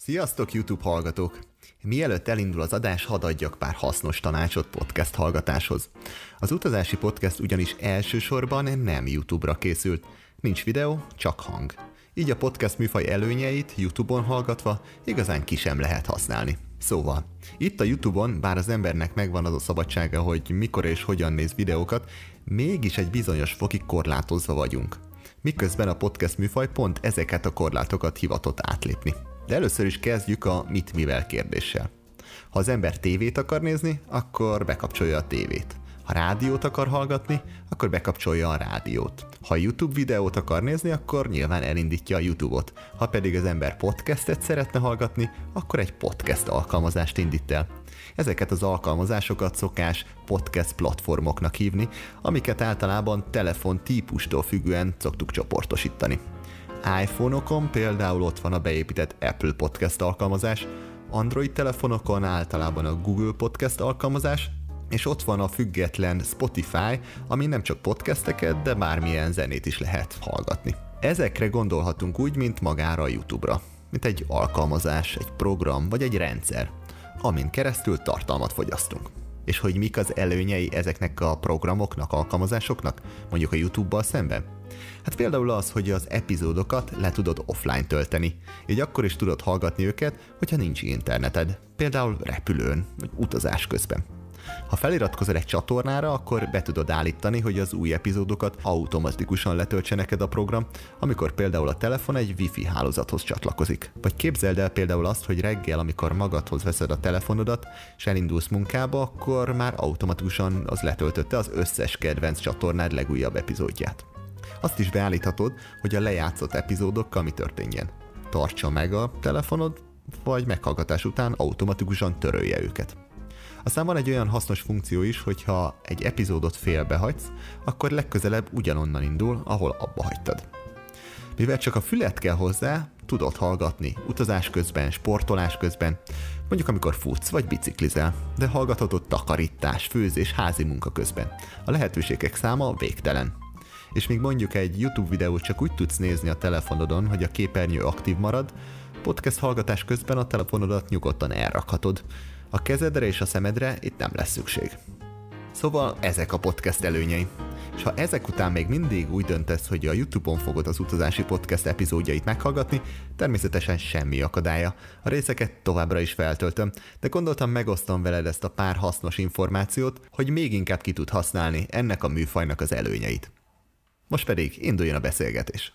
Sziasztok YouTube hallgatók! Mielőtt elindul az adás, hadd adjak pár hasznos tanácsot podcast hallgatáshoz. Az utazási podcast ugyanis elsősorban nem YouTube-ra készült. Nincs videó, csak hang. Így a podcast műfaj előnyeit YouTube-on hallgatva igazán ki sem lehet használni. Szóval, itt a YouTube-on, bár az embernek megvan az a szabadsága, hogy mikor és hogyan néz videókat, mégis egy bizonyos fokig korlátozva vagyunk. Miközben a podcast műfaj pont ezeket a korlátokat hivatott átlépni. De először is kezdjük a mit-mivel kérdéssel. Ha az ember tévét akar nézni, akkor bekapcsolja a tévét. Ha rádiót akar hallgatni, akkor bekapcsolja a rádiót. Ha YouTube videót akar nézni, akkor nyilván elindítja a YouTube-ot. Ha pedig az ember podcastet szeretne hallgatni, akkor egy podcast alkalmazást indít el. Ezeket az alkalmazásokat szokás podcast platformoknak hívni, amiket általában telefon típustól függően szoktuk csoportosítani. iPhone-okon például ott van a beépített Apple Podcast alkalmazás, Android telefonokon általában a Google Podcast alkalmazás, és ott van a független Spotify, ami nem csak podcasteket, de bármilyen zenét is lehet hallgatni. Ezekre gondolhatunk úgy, mint magára a YouTube-ra, mint egy alkalmazás, egy program vagy egy rendszer, amin keresztül tartalmat fogyasztunk. És hogy mik az előnyei ezeknek a programoknak, alkalmazásoknak, mondjuk a YouTube-bal szemben? Hát például az, hogy az epizódokat le tudod offline tölteni, így akkor is tudod hallgatni őket, hogyha nincs interneted, például repülőn, vagy utazás közben. Ha feliratkozol egy csatornára, akkor be tudod állítani, hogy az új epizódokat automatikusan letöltse neked a program, amikor például a telefon egy Wi-Fi hálózathoz csatlakozik. Vagy képzeld el például azt, hogy reggel, amikor magadhoz veszed a telefonodat, és elindulsz munkába, akkor már automatikusan az letöltötte az összes kedvenc csatornád legújabb epizódját. Azt is beállíthatod, hogy a lejátszott epizódokkal mi történjen. Tartsa meg a telefonod, vagy meghallgatás után automatikusan törölje őket. Aztán van egy olyan hasznos funkció is, hogyha egy epizódot félbehagysz, akkor legközelebb ugyanonnan indul, ahol abba hagytad. Mivel csak a fület kell hozzá, tudod hallgatni utazás közben, sportolás közben, mondjuk amikor futsz vagy biciklizel, de hallgathatod takarítás, főzés, házi munka közben. A lehetőségek száma végtelen. És míg mondjuk egy YouTube videót csak úgy tudsz nézni a telefonodon, hogy a képernyő aktív marad, podcast hallgatás közben a telefonodat nyugodtan elrakhatod. A kezedre és a szemedre itt nem lesz szükség. Szóval ezek a podcast előnyei. És ha ezek után még mindig úgy döntesz, hogy a YouTube-on fogod az utazási podcast epizódjait meghallgatni, természetesen semmi akadálya. A részeket továbbra is feltöltöm, de gondoltam megosztom veled ezt a pár hasznos információt, hogy még inkább ki tud használni ennek a műfajnak az előnyeit. Most pedig induljon a beszélgetés.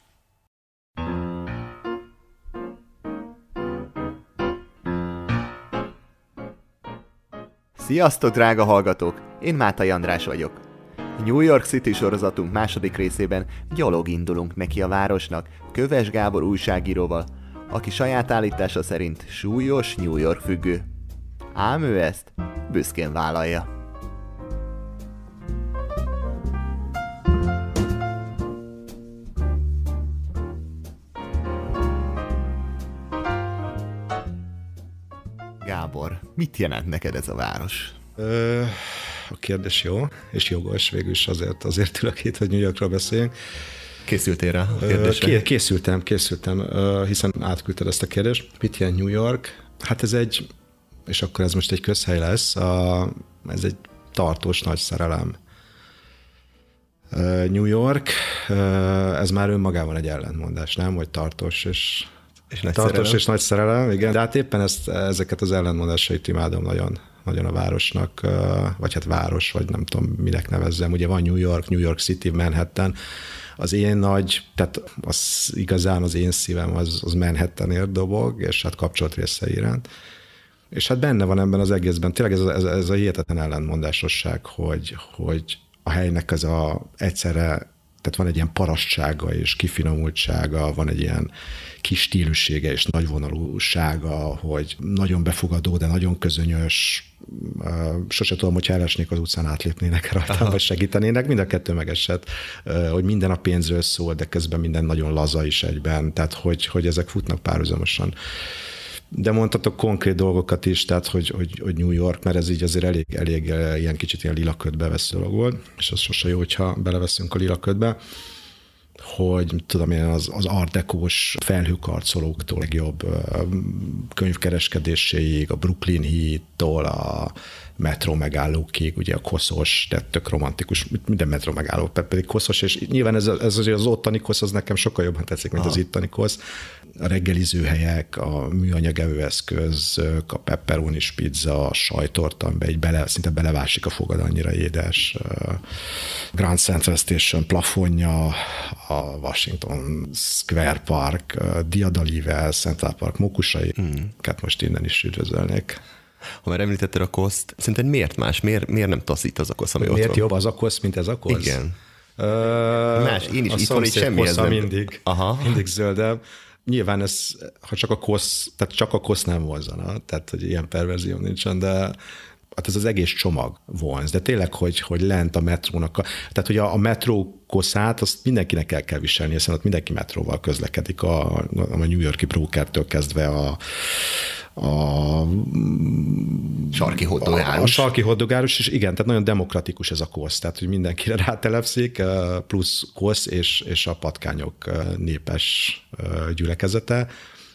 Sziasztok, drága hallgatók! Én Mátai András vagyok. New York City sorozatunk második részében gyalog indulunk neki a városnak Köves Gábor újságíróval, aki saját állítása szerint súlyos New York függő. Ám ő ezt büszkén vállalja. Gábor, mit jelent neked ez a város? A kérdés jó, és jogos, végül is azért ülök itt, hogy New Yorkról beszéljünk. Készültél rá a kérdésre? Készültem, hiszen átküldted ezt a kérdést. Mit jelent New York? Hát és akkor ez most egy közhely lesz, ez egy tartós nagy szerelem. New York, ez már önmagában egy ellentmondás, nem? Hogy tartós és nagy szerelem, igen. De hát éppen ezeket az ellentmondásait imádom nagyon a városnak, vagy hát város, vagy nem tudom, minek nevezzem. Ugye van New York City, Manhattan. Az én tehát igazán az én szívem az Manhattanért dobog, és hát kapcsolt részei iránt. És hát benne van ebben az egészben, tényleg ez a hihetetlen ellentmondásosság, hogy a helynek egyszerre, tehát van egy ilyen parasztsága és kifinomultsága, van egy ilyen kis stílussége és nagyvonalúsága, hogy nagyon befogadó, de nagyon közönyös. Sose tudom, hogyha elesnék az utcán, átlépnének rajtam, vagy segítenének. Mind a kettő megesett, hogy minden a pénzről szól, de közben minden nagyon laza is egyben, tehát hogy ezek futnak párhuzamosan. De mondhatok konkrét dolgokat is, tehát hogy New York, mert ez így azért elég ilyen kicsit ilyen lilaködbe vesző dolog volt, és az sose jó, hogyha beleveszünk a lilaködbe. hogy tudom én, az art dekós felhőkarcolóktól legjobb könyvkereskedéséig, a Brooklyn Heat-tól a metró megállókig, ugye a koszos, de tök romantikus, minden metró megálló, pedig koszos, és nyilván ez az ottani kosz, az nekem sokkal jobban tetszik, mint az ittani kosz. A reggelizőhelyek, a műanyag evőeszközök, a pepperonis pizza, a sajtorta, amiben szinte belevásik a fogad, annyira édes. Grand Central Station plafonja, a Washington Square Park, Diadalivel, Central Park mókusai, most innen is üdvözölnék. Ha már említetted a koszt, szerinted miért más? Miért nem taszít az a kosz, ami miért ott van? jobb az a kosz, mint ez a kosz? Igen. Más, én is a itthon így semmihez nem. Mindig zöldebb. Nyilván ez, ha csak a kosz, tehát csak a kosz nem vonzana, tehát hogy ilyen perverzió nincsen, de hát ez az egész csomag vonz, de tényleg, hogy lent a metrónak, tehát hogy a metró koszát, azt mindenkinek el kell viselni, hiszen ott mindenki metróval közlekedik, a New York-i Brokertől kezdve a sarki hoddogárus. A sarki hoddogárus, és igen, tehát nagyon demokratikus ez a kosz, tehát hogy mindenkire rátelepszik, plusz kosz és a patkányok népes gyülekezete,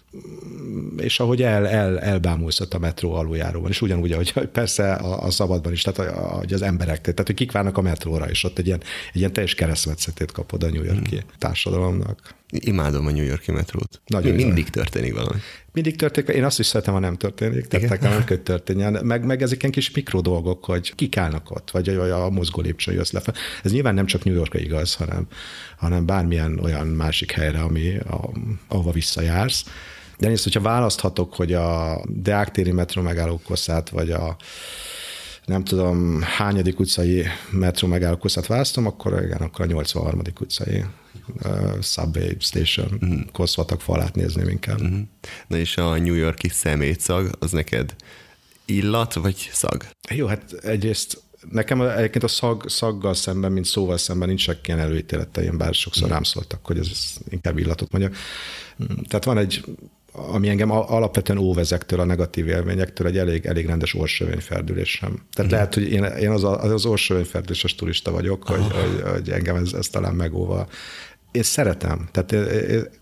és ahogy elbámulszott a metró aluljáróban, és ugyanúgy, ahogy persze a szabadban is, tehát hogy az emberek, tehát hogy kik várnak a metróra, és ott egy ilyen teljes keresztmetszetét kapod a New York-i társadalomnak. Imádom a New York-i metrót. Mindig történik valami. Mindig történik, én azt is szeretem, ha nem történik, tehát nem kell történjen. Meg ezek ilyen kis mikro dolgok, hogy kik állnak ott, vagy a mozgó lépcső jössz lefelé. Ez nyilván nem csak New Yorkra igaz, hanem bármilyen olyan másik helyre, ahova visszajársz. De nézd, hogyha választhatok, hogy a Deák téri metró megálló koszát, vagy a nem tudom, hányadik utcai metró megálló koszát választom, akkor igen, akkor a 83. utcai Subway Station koszvatak falát nézném inkább. Na és a New York-i szemétszag, az neked illat vagy szag? Jó, hát egyrészt nekem egyébként a szaggal szemben, mint szóval szemben nincsenek ilyen előítéleteim, bár sokszor rám szóltak, hogy ez inkább illatot mondjak. Tehát van egy, ami engem alapvetően óv ezektől a negatív élményektől, egy elég rendes orsövényferdülésem. Tehát lehet, hogy én az orsövényferdüléses turista vagyok, hogy engem ez talán megóva. Én szeretem, tehát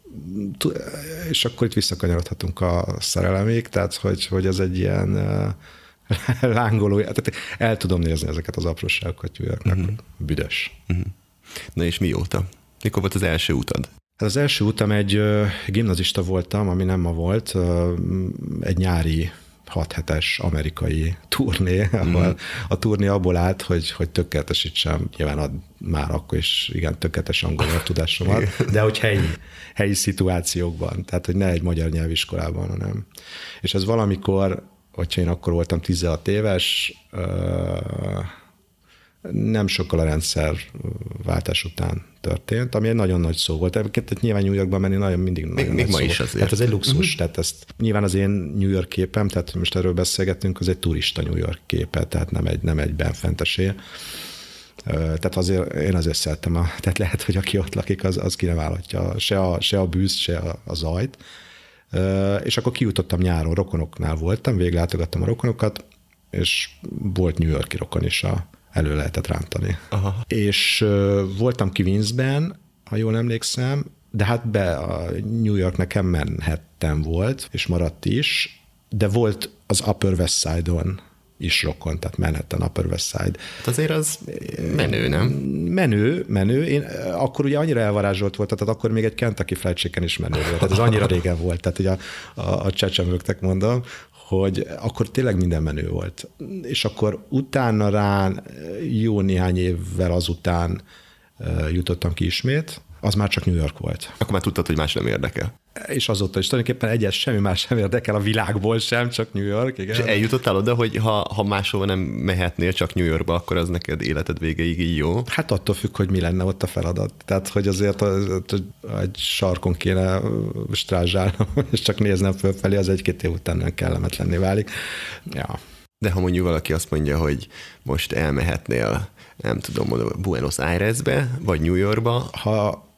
és akkor itt visszakanyarodhatunk a szerelemig, tehát hogy ez egy ilyen lángoló, tehát el tudom nézni ezeket az apróságokat New Yorknak. Büdös. Na és mióta? Mikor volt az első utad? Hát az első utam egy gimnazista voltam, ami nem ma volt, egy nyári 6 hetes amerikai turné, ahol a turné abból állt, hogy tökéletesítsem, nyilván már akkor is igen, tökéletes angol tudásomat, de hogy helyi szituációkban, tehát hogy ne egy magyar nyelviskolában, hanem. És ez valamikor, hogyha én akkor voltam 16 éves, nem sokkal a rendszerváltás után történt, ami egy nagyon nagy szó volt. Egyébként nyilván New Yorkban menni nagyon mindig nagyon még nagy ma szó. is azért. Tehát ez egy luxus, tehát ezt nyilván az én New York képem, tehát most erről beszélgetünk, az egy turista New York képe, tehát nem egy benfentesé. Tehát azért, én azért szeretem, tehát lehet, hogy aki ott lakik, az ki nem vállalhatja se a bűzt, se a zajt. És akkor kijutottam nyáron, rokonoknál voltam, végiglátogattam a rokonokat, és volt New York-i rokon is, elő lehetett rántani. Aha. És voltam Queensben, ha jól emlékszem, de hát a New York nekem Manhattan volt, és maradt is, de volt az Upper West Side-on is rokon, tehát Manhattan, Upper West Side. Hát azért az menő, nem? Menő. Én akkor ugye annyira elvarázsolt volt, tehát akkor még egy Kentucky Fried Chicken is menő volt. Tehát ez annyira régen volt, tehát ugye a csecsemőknek mondom, hogy akkor tényleg minden menő volt. És akkor utána rá jó néhány évvel azután jutottam ki ismét, az már csak New York volt. Akkor már tudtad, hogy más nem érdekel. És azóta is tulajdonképpen semmi más sem érdekel a világból sem, csak New York. Igen. És eljutottál oda, hogy ha máshova nem mehetnél, csak New Yorkba, akkor az neked életed végéig így jó? Hát attól függ, hogy mi lenne ott a feladat. Tehát, hogy azért egy sarkon kéne strázsálnom, és csak néznem fölfelé, az 1-2 év után nem kellemetlenné válik. Ja. De ha mondjuk valaki azt mondja, hogy most elmehetnél, nem tudom, Buenos Airesbe, vagy New Yorkba. Ha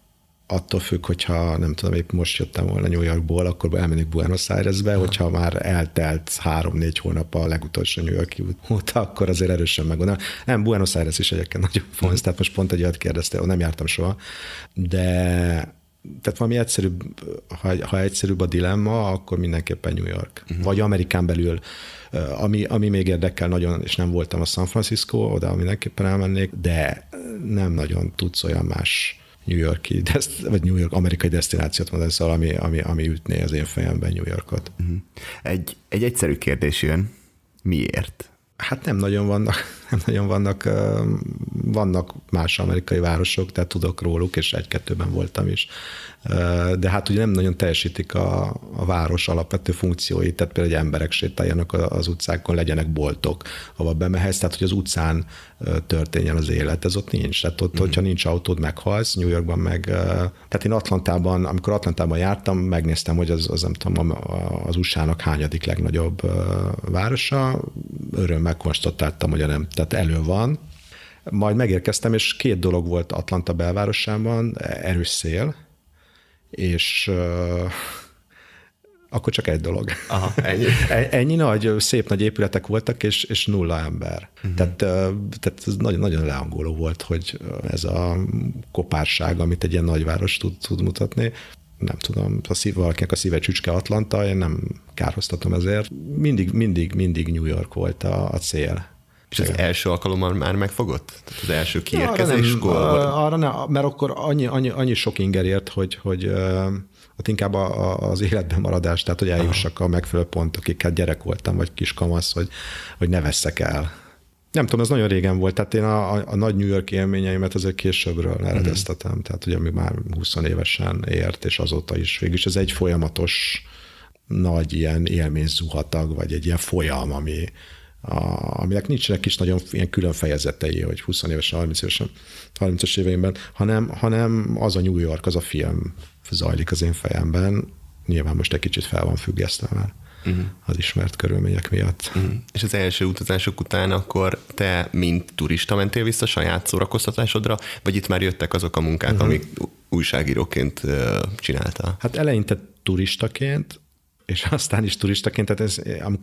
attól függ, hogyha nem tudom, épp most jöttem volna New Yorkból, akkor elmennék Buenos Airesbe, hogyha már eltelt 3-4 hónap a legutolsó New York-i út, akkor azért erősen meggondolom. Nem, Buenos Aires is egyébként nagyon fontos, tehát most pont egy olyat kérdeztél, nem jártam soha, de tehát valami egyszerűbb, ha egyszerűbb a dilemma, akkor mindenképpen New York. Vagy Amerikán belül, ami még érdekel nagyon, és nem voltam a San Francisco, oda mindenképpen elmennék, de nem nagyon tudsz olyan más New York-i, vagy New York amerikai desztinációt mondani, szóval ami ütné az én fejemben New Yorkot. Egy egyszerű kérdés jön, miért? Hát nem nagyon vannak más amerikai városok, tehát tudok róluk, és 1-2-ben voltam is. De hát ugye nem nagyon teljesítik a város alapvető funkcióit, tehát például, hogy emberek sétáljanak az utcákon, legyenek boltok, ahova bemehetsz, tehát hogy az utcán történjen az élet, ez ott nincs. Tehát ott, hogyha nincs autód, meghalsz, New Yorkban meg... Tehát én amikor Atlantában jártam, megnéztem, hogy az nem tudom, az USA-nak hányadik legnagyobb városa, örömmel konstatáltam, hogy nem, tehát elő van. Majd megérkeztem, és 2 dolog volt Atlanta belvárosában, erős szél, és akkor csak egy dolog. Aha, ennyi. Ennyi nagy, szép nagy épületek voltak, és 0 ember. Tehát ez nagyon, nagyon leangoló volt, hogy ez a kopárság, amit egy ilyen nagyváros tud mutatni. Nem tudom, valakinek a szíve csücske Atlanta, én nem kárhoztatom ezért. Mindig New York volt a cél. És az első alkalommal már megfogott? Tehát az első kiérkezéskor? Arra nem, mert akkor annyi sok ingerért, hogy ott inkább az életben maradás, tehát hogy eljussak a megfelelő pontokig, hát gyerek voltam, vagy kiskamasz, hogy ne vesszek el. Nem tudom, ez nagyon régen volt, tehát én a nagy New York élményeimet azért későbbről eredeztetem, tehát ugye ami már 20 évesen ért, és azóta is végülis ez egy folyamatos nagy ilyen élményzuhatag, vagy egy ilyen folyam, aminek nincsenek is nagyon ilyen külön fejezetei, hogy 20 évesen, 30 évesen, 30-as éveimben, hanem az a New York, az a film zajlik az én fejemben. Nyilván most egy kicsit fel van függesztve már az ismert körülmények miatt. És az első utazások után akkor te, mint turista mentél vissza saját szórakoztatásodra, vagy itt már jöttek azok a munkák, amik újságíróként csináltál? Hát eleinte turistaként, és aztán is turistaként, tehát ez,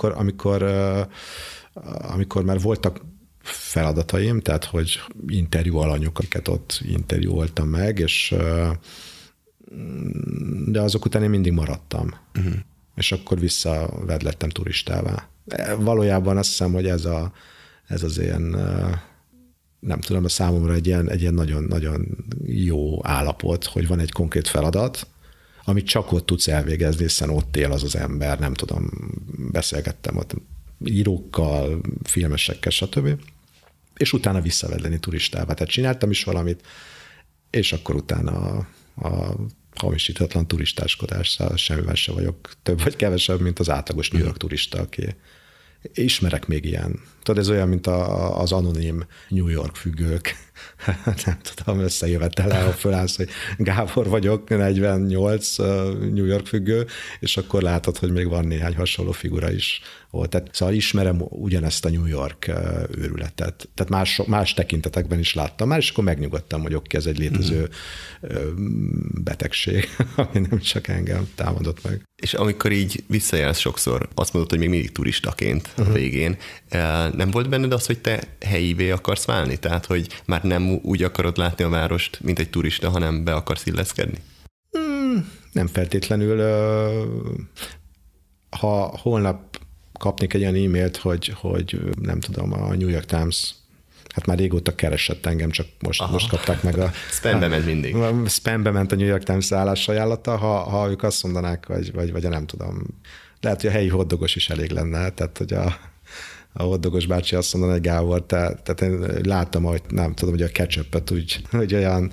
amikor már voltak feladataim, tehát hogy interjú alanyok, akiket ott interjúoltam meg, de azok után én mindig maradtam. És akkor visszavedlettem turistává. Valójában azt hiszem, hogy ez az ilyen, nem tudom, a számomra egy ilyen nagyon-nagyon jó állapot, hogy van egy konkrét feladat, amit csak ott tudsz elvégezni, hiszen ott él az ember, nem tudom, beszélgettem ott írókkal, filmesekkel, stb. És utána visszavedleni turistává. Tehát csináltam is valamit, és akkor utána a hamisítatlan turistáskodás, semmivel se vagyok több vagy kevesebb, mint az átlagos New York turista, aki ismerek még ilyen. Tudod, ez olyan, mint az anonim New York függők. Nem tudom, összejövettel el, fölállsz, hogy Gábor vagyok, 48 New York függő, és akkor látod, hogy még van néhány hasonló figura is volt. Tehát, szóval ismerem ugyanezt a New York őrületet. Tehát más tekintetekben is láttam már, és akkor megnyugodtam, hogy oké, ez egy létező betegség, ami nem csak engem támadott meg. És amikor így visszajársz sokszor, azt mondod, hogy még mindig turistaként a végén, nem volt benned az, hogy te helyivé akarsz válni? Tehát, hogy már nem úgy akarod látni a várost, mint egy turista, hanem be akarsz illeszkedni? Nem feltétlenül. Ha holnap kapnék egy olyan e-mailt, hogy nem tudom, a New York Times, hát már régóta keresett engem, csak most kapták meg a... Spambe ment mindig. Spambe ment a New York Times állásajánlata, ha ők azt mondanák, vagy nem tudom. Lehet, hogy a helyi hoddogos is elég lenne, tehát hogy a hoddogos bácsi azt mondaná, hogy Gábor, tehát én láttam, hogy nem tudom, hogy a ketchupet úgy, hogy olyan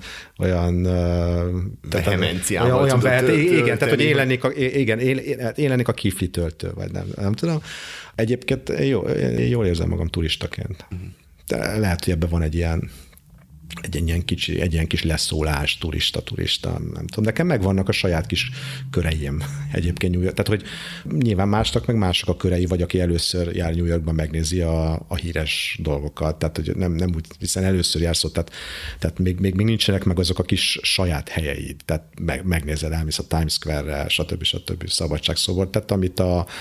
vehemenciával olyan igen, tehát hogy én lennék a kifli töltő, vagy nem tudom. Egyébként jól érzem magam turistaként. De lehet, hogy ebben van egy ilyen egy ilyen kis leszólás, turista, nem tudom. Nekem megvannak a saját kis köreim egyébként New York. Tehát, hogy nyilván másnak meg mások a körei, vagy aki először jár New Yorkban, megnézi a híres dolgokat. Tehát, hogy nem úgy, hiszen először jársz ott, tehát még nincsenek meg azok a kis saját helyeid. Tehát megnézed, elmész a Times Square-re, stb. Szabadságszobor. Tehát amit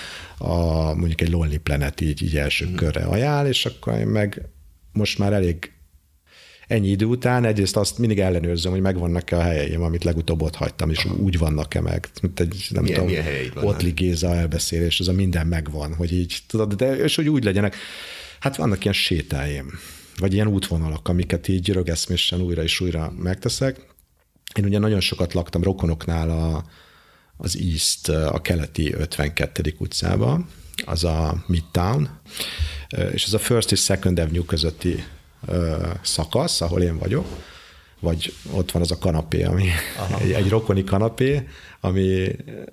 mondjuk egy Lonely Planet így első körre ajánl, és akkor én meg most már elég ennyi idő után egyrészt azt mindig ellenőrzöm, hogy megvannak-e a helyeim, amit legutóbb ott hagytam, és úgy vannak-e meg. Mint egy, nem tudom, Ottli Géza elbeszélés, ez a minden megvan, hogy így, tudod, és hogy úgy legyenek. Hát vannak ilyen sétáim, vagy ilyen útvonalak, amiket így rögeszmésen újra és újra megteszek. Én ugye nagyon sokat laktam rokonoknál az East, a keleti 52. utcába, az a Midtown, és ez a First és Second Avenue közötti szakasz, ahol én vagyok, vagy ott van az a kanapé, ami egy rokoni kanapé, ami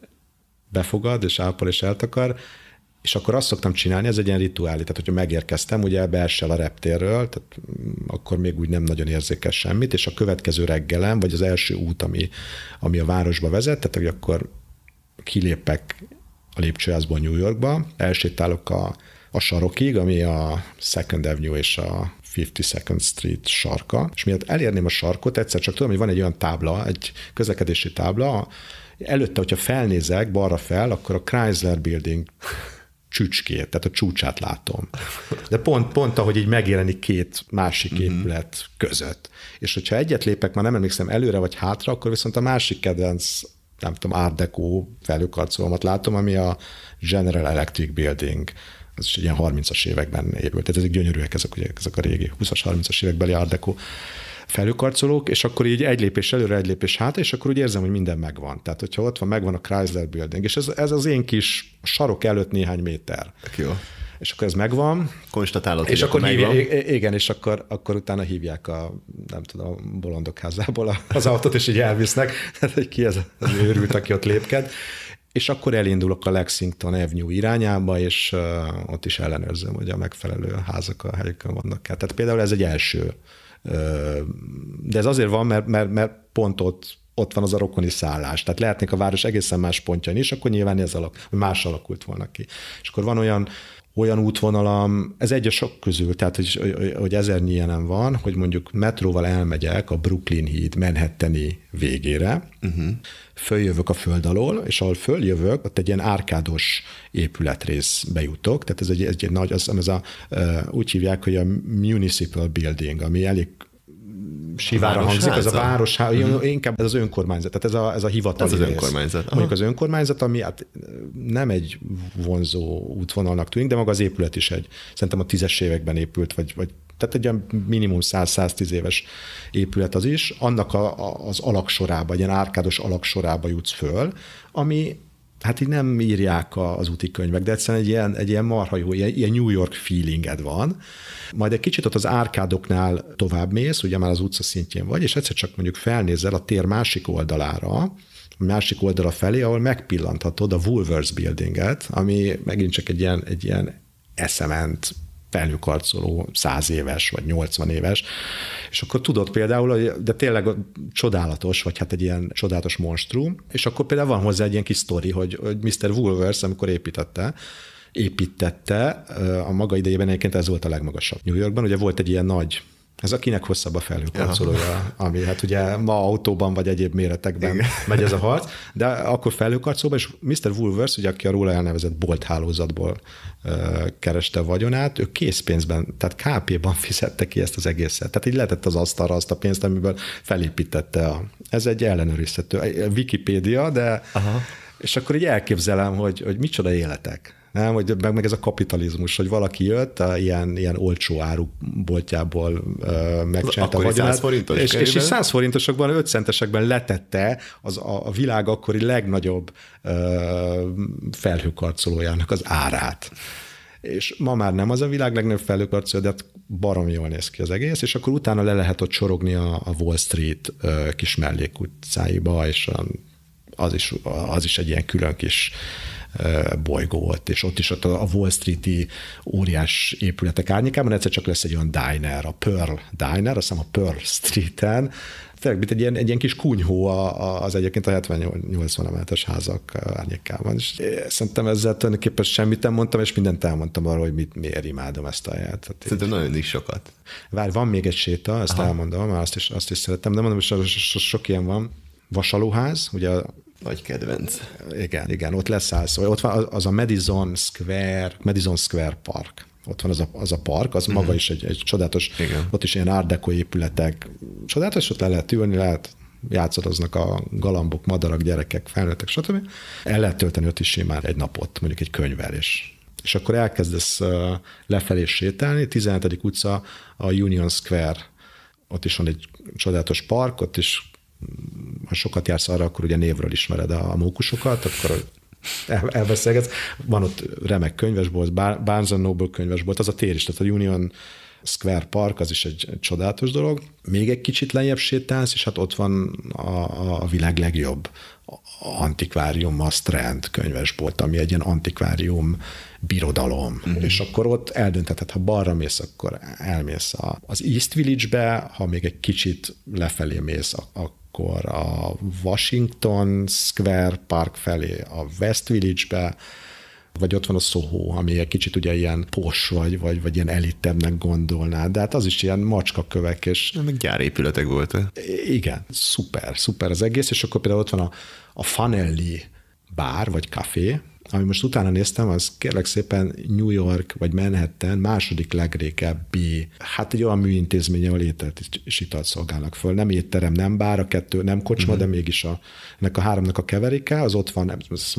befogad, és ápol, és eltakar, és akkor azt szoktam csinálni, ez egy ilyen rituálé, tehát hogyha megérkeztem, ugye beesel a reptérről, tehát akkor még úgy nem nagyon érzékel semmit, és a következő reggelem, vagy az első út, ami a városba vezet, tehát hogy akkor kilépek a lépcsőházból New Yorkba, elsétálok a sarokig, ami a Second Avenue és a 52nd Street sarka, és miatt elérném a sarkot, egyszer csak tudom, hogy van egy olyan tábla, egy közlekedési tábla, előtte, hogyha felnézek balra fel, akkor a Chrysler Building csücskét, tehát a csúcsát látom. De pont ahogy így megjelenik két másik épület között. És hogyha egyet lépek, már nem emlékszem előre vagy hátra, akkor viszont a másik kedvenc, nem tudom, Art Deco felhőkarcolómat látom, ami a General Electric Building. Ez is ilyen 30-as években épült. Tehát ezek gyönyörűek, ezek a régi 20-as, 30-as évekbeli Art Deco felhőkarcolók, és akkor így egy lépés előre, egy lépés hátra, és akkor úgy érzem, hogy minden megvan. Tehát, hogyha ott van, megvan a Chrysler Building, és ez az én kis sarok előtt néhány méter. Jó. És akkor ez megvan. Konstatálod, és akkor igen, és akkor utána hívják nem tudom, a bolondok házából az autót, és így elvisznek. Tehát, hogy ki ez az őrült, aki ott lépked. És akkor elindulok a Lexington Avenue irányába, és ott is ellenőrzöm, hogy a megfelelő házak a helyükön vannak. Tehát például ez egy első. De ez azért van, mert pont ott van az a rokoni szállás. Tehát lehetnék a város egészen más pontjain is, akkor nyilván más alakult volna ki. És akkor van olyan útvonalam, ez egy a sok közül, tehát hogy ezernyi ilyenem van, hogy mondjuk metróval elmegyek a Brooklyn híd Manhattani végére, följövök a föld alól, és ahol följövök, ott egy ilyen árkádos épületrészbe jutok, tehát ez egy nagy, úgy hívják, hogy a Municipal Building, ami elég sivára hangzik, ez a városház, inkább ez az önkormányzat, tehát ez a hivatali rész. Önkormányzat. Mondjuk az önkormányzat, ami hát nem egy vonzó útvonalnak tűnik, de maga az épület is szerintem a 10-es években épült, vagy tehát egy olyan minimum 100-110 éves épület az is, annak az alaksorába, egy ilyen árkádos alaksorába jutsz föl, ami hát így nem írják az úti könyvek, de egyszerűen egy ilyen marha jó, ilyen New York feelinged van. Majd egy kicsit ott az árkádoknál tovább mész, ugye már az utca szintjén vagy, és egyszer csak mondjuk felnézel a tér másik oldalára, másik oldala felé, ahol megpillanthatod a Woolworths Buildinget, ami megint csak egy ilyen eszement felhőkarcoló 100 éves, vagy 80 éves, és akkor tudod például, de tényleg csodálatos, vagy hát egy ilyen csodálatos monstrum, és akkor például van hozzá egy ilyen kis sztori, hogy Mr. Woolworths, amikor építette, a maga idejében egyébként ez volt a legmagasabb New Yorkban, ugye volt egy ilyen nagy, ez akinek hosszabb a felhőkarcolója, ami hát ugye ma autóban vagy egyéb méretekben megy ez a harc, de akkor felhőkarcolóban, és Mr. Woolworths, ugye aki a róla elnevezett bolthálózatból kereste a vagyonát, ő készpénzben, tehát KP-ban fizette ki ezt az egészet. Tehát így letett az asztalra azt a pénzt, amiből felépítette. Ez egy ellenőrizhető Wikipédia, de és akkor így elképzelem, hogy micsoda életek. Nem, hogy meg ez a kapitalizmus, hogy valaki jött ilyen olcsó áruboltjából megcsinálta a vagyonát, és így 100 forintosokban, 5 centesekben letette a világ akkori legnagyobb felhőkarcolójának az árát. És ma már nem az a világ legnagyobb felhőkarcoló, de hát baromi jól néz ki az egész, és akkor utána le lehet ott sorogni a Wall Street kis mellékutcáiba, és az is egy ilyen külön kis bolygó ott, és ott is ott a Wall Street-i óriás épületek árnyékában egyszer csak lesz egy olyan diner, a Pearl Diner, azt hiszem a Pearl Street-en, tényleg, mint egy ilyen kis kunyhó az egyébként a 70-80 emeletes házak árnyékában. És szerintem ezzel tulajdonképpen semmit nem mondtam, és mindent elmondtam arról, hogy miért imádom ezt a helyet. Szerintem nagyon is sokat. Várj, van még egy séta, ezt elmondom, azt is szeretem, de mondom, hogy sok ilyen van. Vasalóház, ugye. Nagy kedvenc. Igen, ott leszállsz. Ott van az a Madison Square Park. Ott van az a park, az maga is egy csodálatos, igen. Ott is ilyen art deco épületek. Csodálatos, ott le lehet ülni, lehet játszadoznak a galambok, madarak, gyerekek, felnőttek, stb. El lehet tölteni ott is simán egy napot, mondjuk egy könyvvel is. És akkor elkezdesz lefelé sétálni, 17. utca a Union Square, ott is van egy csodálatos park, ott is, ha sokat jársz arra, akkor ugye névről ismered a mókusokat, akkor elbeszélgetsz. Van ott remek könyvesbolt, Barnes & Noble könyvesbolt, az a tér is, tehát a Union Square Park, az is egy csodálatos dolog. Még egy kicsit lejjebb sétálsz, és hát ott van a világ legjobb antikvárium, a Strand könyvesbolt, ami egy ilyen antikvárium birodalom. És akkor ott eldöntheted, ha balra mész, akkor elmész az East Village-be, ha még egy kicsit lefelé mész, akkor a Washington Square Park felé, a West Village-be, vagy ott van a Soho, ami egy kicsit ugye ilyen posh vagy ilyen elitebbnek gondolnád, de hát az is ilyen macskakövek, és... Meg gyárépületek voltak. Igen, szuper az egész, és akkor például ott van a Fanelli bár, vagy café, ami most utána néztem, az kérlek szépen New York vagy Manhattan második legrégebbi, hát egy olyan műintézmény, ahol ételt és italt szolgálnak föl. Nem étterem, nem bár, a kettő nem kocsma, de mégis ennek a háromnak a keveréke, az ott van, az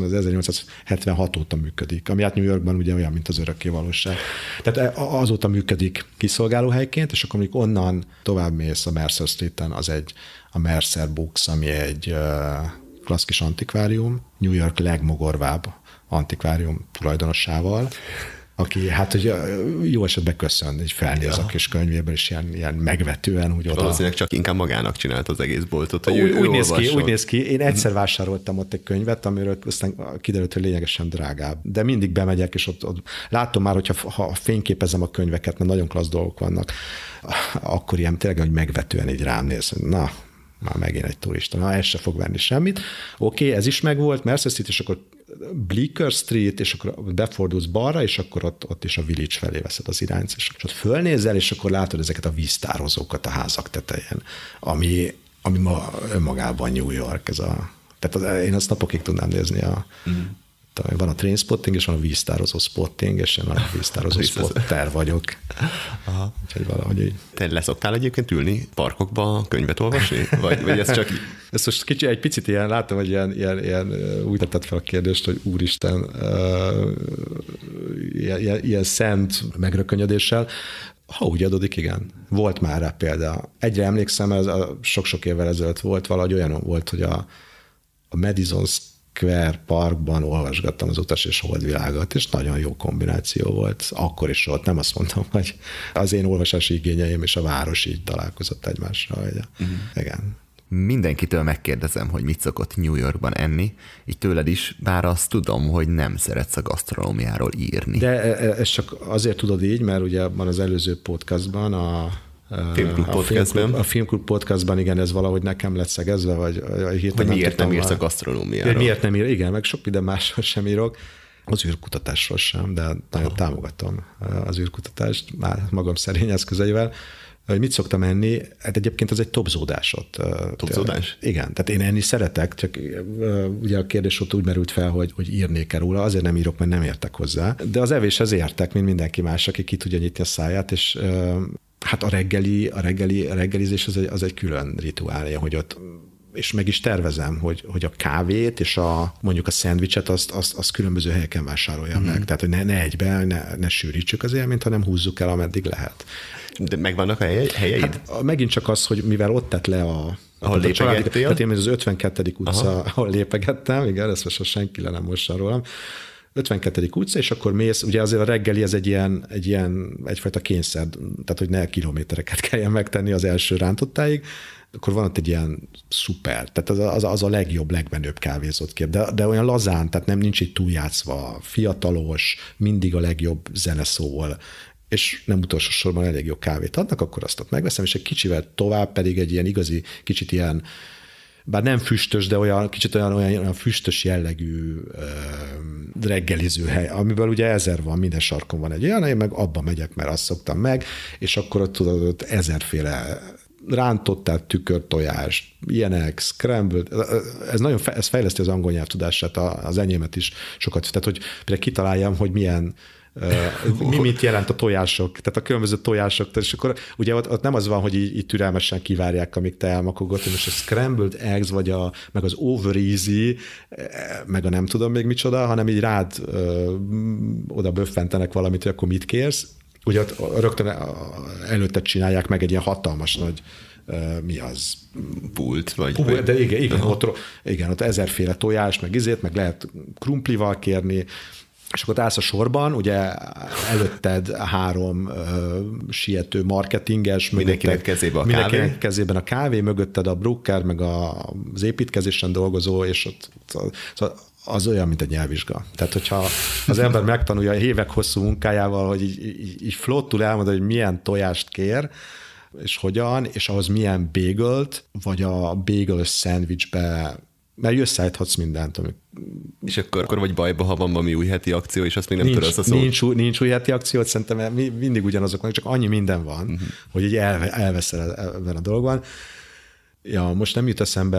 1876 óta működik, ami hát New Yorkban ugye olyan, mint az örökké valóság. Tehát azóta működik kiszolgálóhelyként, és akkor mondjuk onnan tovább mész a Mercer Street-en, az a Mercer Books, ami egy klasszikus antikvárium, New York legmogorvább antikvárium tulajdonossával, aki hát hogy jó esetben köszön, így felnéz a kis könyvében, és ilyen megvetően. Úgy valószínűleg csak inkább magának csinált az egész boltot, hogy úgy néz ki. Én egyszer vásároltam ott egy könyvet, amiről aztán kiderült, hogy lényegesen drágább. De mindig bemegyek, és ott látom már, ha fényképezem a könyveket, mert nagyon klassz dolgok vannak, akkor ilyen tényleg, hogy megvetően így rám néz, na, már megint egy turista, ez se fog venni semmit. Oké, ez is megvolt, Mercer Street, és akkor Bleecker Street, és akkor befordulsz balra, és akkor ott is a Village felé veszed az irányt, és ott fölnézel, és akkor látod ezeket a víztározókat a házak tetején, ami ma önmagában New York. Tehát én azt napokig tudnám nézni van a Trainspotting, és van a víztározó spotting, és én a víztározó spotter vagyok. Aha. Úgyhogy valahogy így. Te leszoktál egyébként ülni parkokba könyvet olvasni? Vagy ez csak... Ezt most egy picit ilyen, látom, hogy ilyen úgy tett fel a kérdést, hogy úristen, ilyen szent megrökönyödéssel. Ha úgy adódik, igen. Volt már rá példa. Egyre emlékszem, ez sok-sok évvel ezelőtt volt, valahogy olyan volt, hogy a Madison Square Parkban olvasgattam az Utas és Holdvilágot, és nagyon jó kombináció volt. Akkor is volt, nem azt mondtam, hogy az én olvasási igényeim és a város így találkozott egymással. Igen. Mindenkitől megkérdezem, hogy mit szokott New Yorkban enni, így tőled is, bár azt tudom, hogy nem szeretsz a gasztronómiáról írni. De ezt csak azért tudod így, mert ugye van az előző podcastban, a Filmklub podcastban, igen, ez valahogy nekem lett szegezve, vagy hirtelen miért nem írsz a gasztronómiáról? Miért nem ír, igen, meg sok minden másról sem írok. Az űrkutatásról sem, de nagyon támogatom az űrkutatást, már magam szerény eszközeivel. Hogy mit szoktam enni? Hát egyébként az egy topzódás ott. Topzódás? Igen, tehát én enni szeretek, csak ugye a kérdés ott úgy merült fel, hogy írnék-e róla, azért nem írok, mert nem értek hozzá. De az evéshez értek, mint mindenki más, aki ki tudja nyitni a száját, és hát a reggelizés az egy külön rituálja, hogy ott, és meg is tervezem, hogy a kávét és mondjuk a szendvicset azt különböző helyeken vásároljam meg. Tehát, hogy ne egybe, ne sűrítsük az élményt, hanem húzzuk el, ameddig lehet. De megvannak a helyeid? Hát, megint csak az, hogy mivel ott tett le ahol lépegettél? Tehát én az 52. utca, ahol lépegettem, igen, ezt most senki le nem mossa rólam, 52. utca, és akkor mész, ugye azért a reggeli ez egyfajta kényszer, tehát hogy ne kilométereket kelljen megtenni az első rántottáig, akkor van ott egy ilyen szuper, tehát az a legjobb, legmenőbb kávézót kér, de olyan lazán, tehát nincs így túljátszva, fiatalos, mindig a legjobb zene szól, és nem utolsó sorban elég jó kávét adnak, akkor azt ott megveszem, és egy kicsivel tovább pedig egy ilyen igazi, kicsit ilyen, bár nem füstös, de olyan füstös jellegű reggeliző hely, amiből ugye 1000 van, minden sarkon van egy olyan, én meg abba megyek, mert azt szoktam meg, és akkor ott tudod, ott 1000-féle rántottát, tükörtojást, ilyenek, scrambled, ez fejleszti az angol nyelv tudását, az enyémet is sokat, tehát hogy például kitaláljam, hogy milyen mit jelent a tojások, tehát a különböző tojások, és akkor ugye ott nem az van, hogy így türelmesen kivárják, amíg te elmakogod, hogy most a scrambled eggs, meg az over easy, meg a nem tudom még micsoda, hanem így rád oda böffentenek valamit, hogy akkor mit kérsz. Ugye ott rögtön előtte csinálják meg egy ilyen hatalmas nagy, mi az? Pult, vagy... Pult, de igen, ott 1000-féle tojás, meg lehet krumplival kérni, és akkor állsz a sorban, ugye előtted 3 siető marketinges, mindenkinek kezében a kávé, mögötted a broker, meg az építkezésen dolgozó, és ott az olyan, mint egy nyelvvizsga. Tehát, hogyha az ember megtanulja évek hosszú munkájával, hogy így flottul elmondani, hogy milyen tojást kér, és hogyan, és ahhoz milyen bagelt, vagy a bagel szendvicsbe, mert összeállíthatsz mindent. És akkor vagy bajba, ha van valami új heti akció, és azt még nem tudod a szót. Nincs új heti akció, szerintem mindig ugyanazoknak, csak annyi minden van, hogy így elveszel ebben a dolgban. Ja, most nem jut eszembe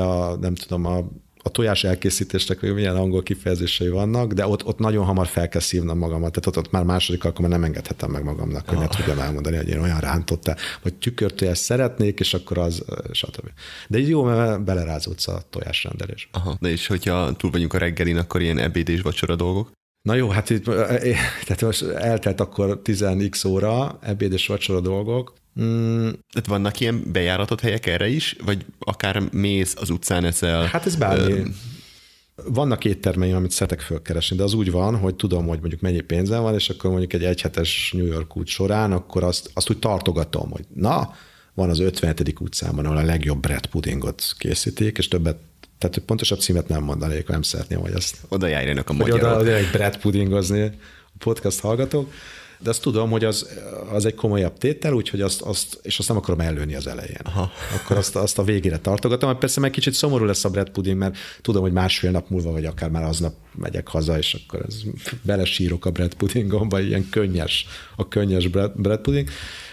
a tojás elkészítésnek, hogy milyen angol kifejezései vannak, de ott nagyon hamar fel kell szívnom magamat, tehát ott már második alkalommal nem engedhetem meg magamnak, hogy ne tudjam elmondani, hogy én olyan rántottál, vagy tükörtojást szeretnék, és akkor az, stb. De így jó, mert belerázódsz a tojásrendelés. Aha, de és hogyha túl vagyunk a reggelin, akkor ilyen ebéd és vacsora dolgok? Na jó, hát itt, tehát most eltelt akkor 10x óra, ebéd és vacsora dolgok. Tehát vannak ilyen bejáratott helyek erre is, vagy akár mész, az utcán eszel? Hát ez bármi. Vannak éttermeim, amit szeretek fölkeresni, de az úgy van, hogy tudom, hogy mondjuk mennyi pénzem van, és akkor mondjuk egy egyhetes New York út során, akkor azt úgy tartogatom, hogy na, van az 57. utcában, ahol a legjobb bread puddingot készítik, és többet, tehát pontosabb címet nem mondanék, nem szeretném, hogy ezt... Oda járjanak a magyarok. Oda egy bread puddingozni a podcast hallgatók. De azt tudom, hogy az egy komolyabb tétel, úgyhogy azt nem akarom ellőni az elején. Aha. Akkor azt a végére tartogatom. Mert persze meg kicsit szomorú lesz a bread pudding, mert tudom, hogy másfél nap múlva, vagy akár már aznap megyek haza, és akkor belesírok a bread puddingomba, ilyen könnyes bread pudding.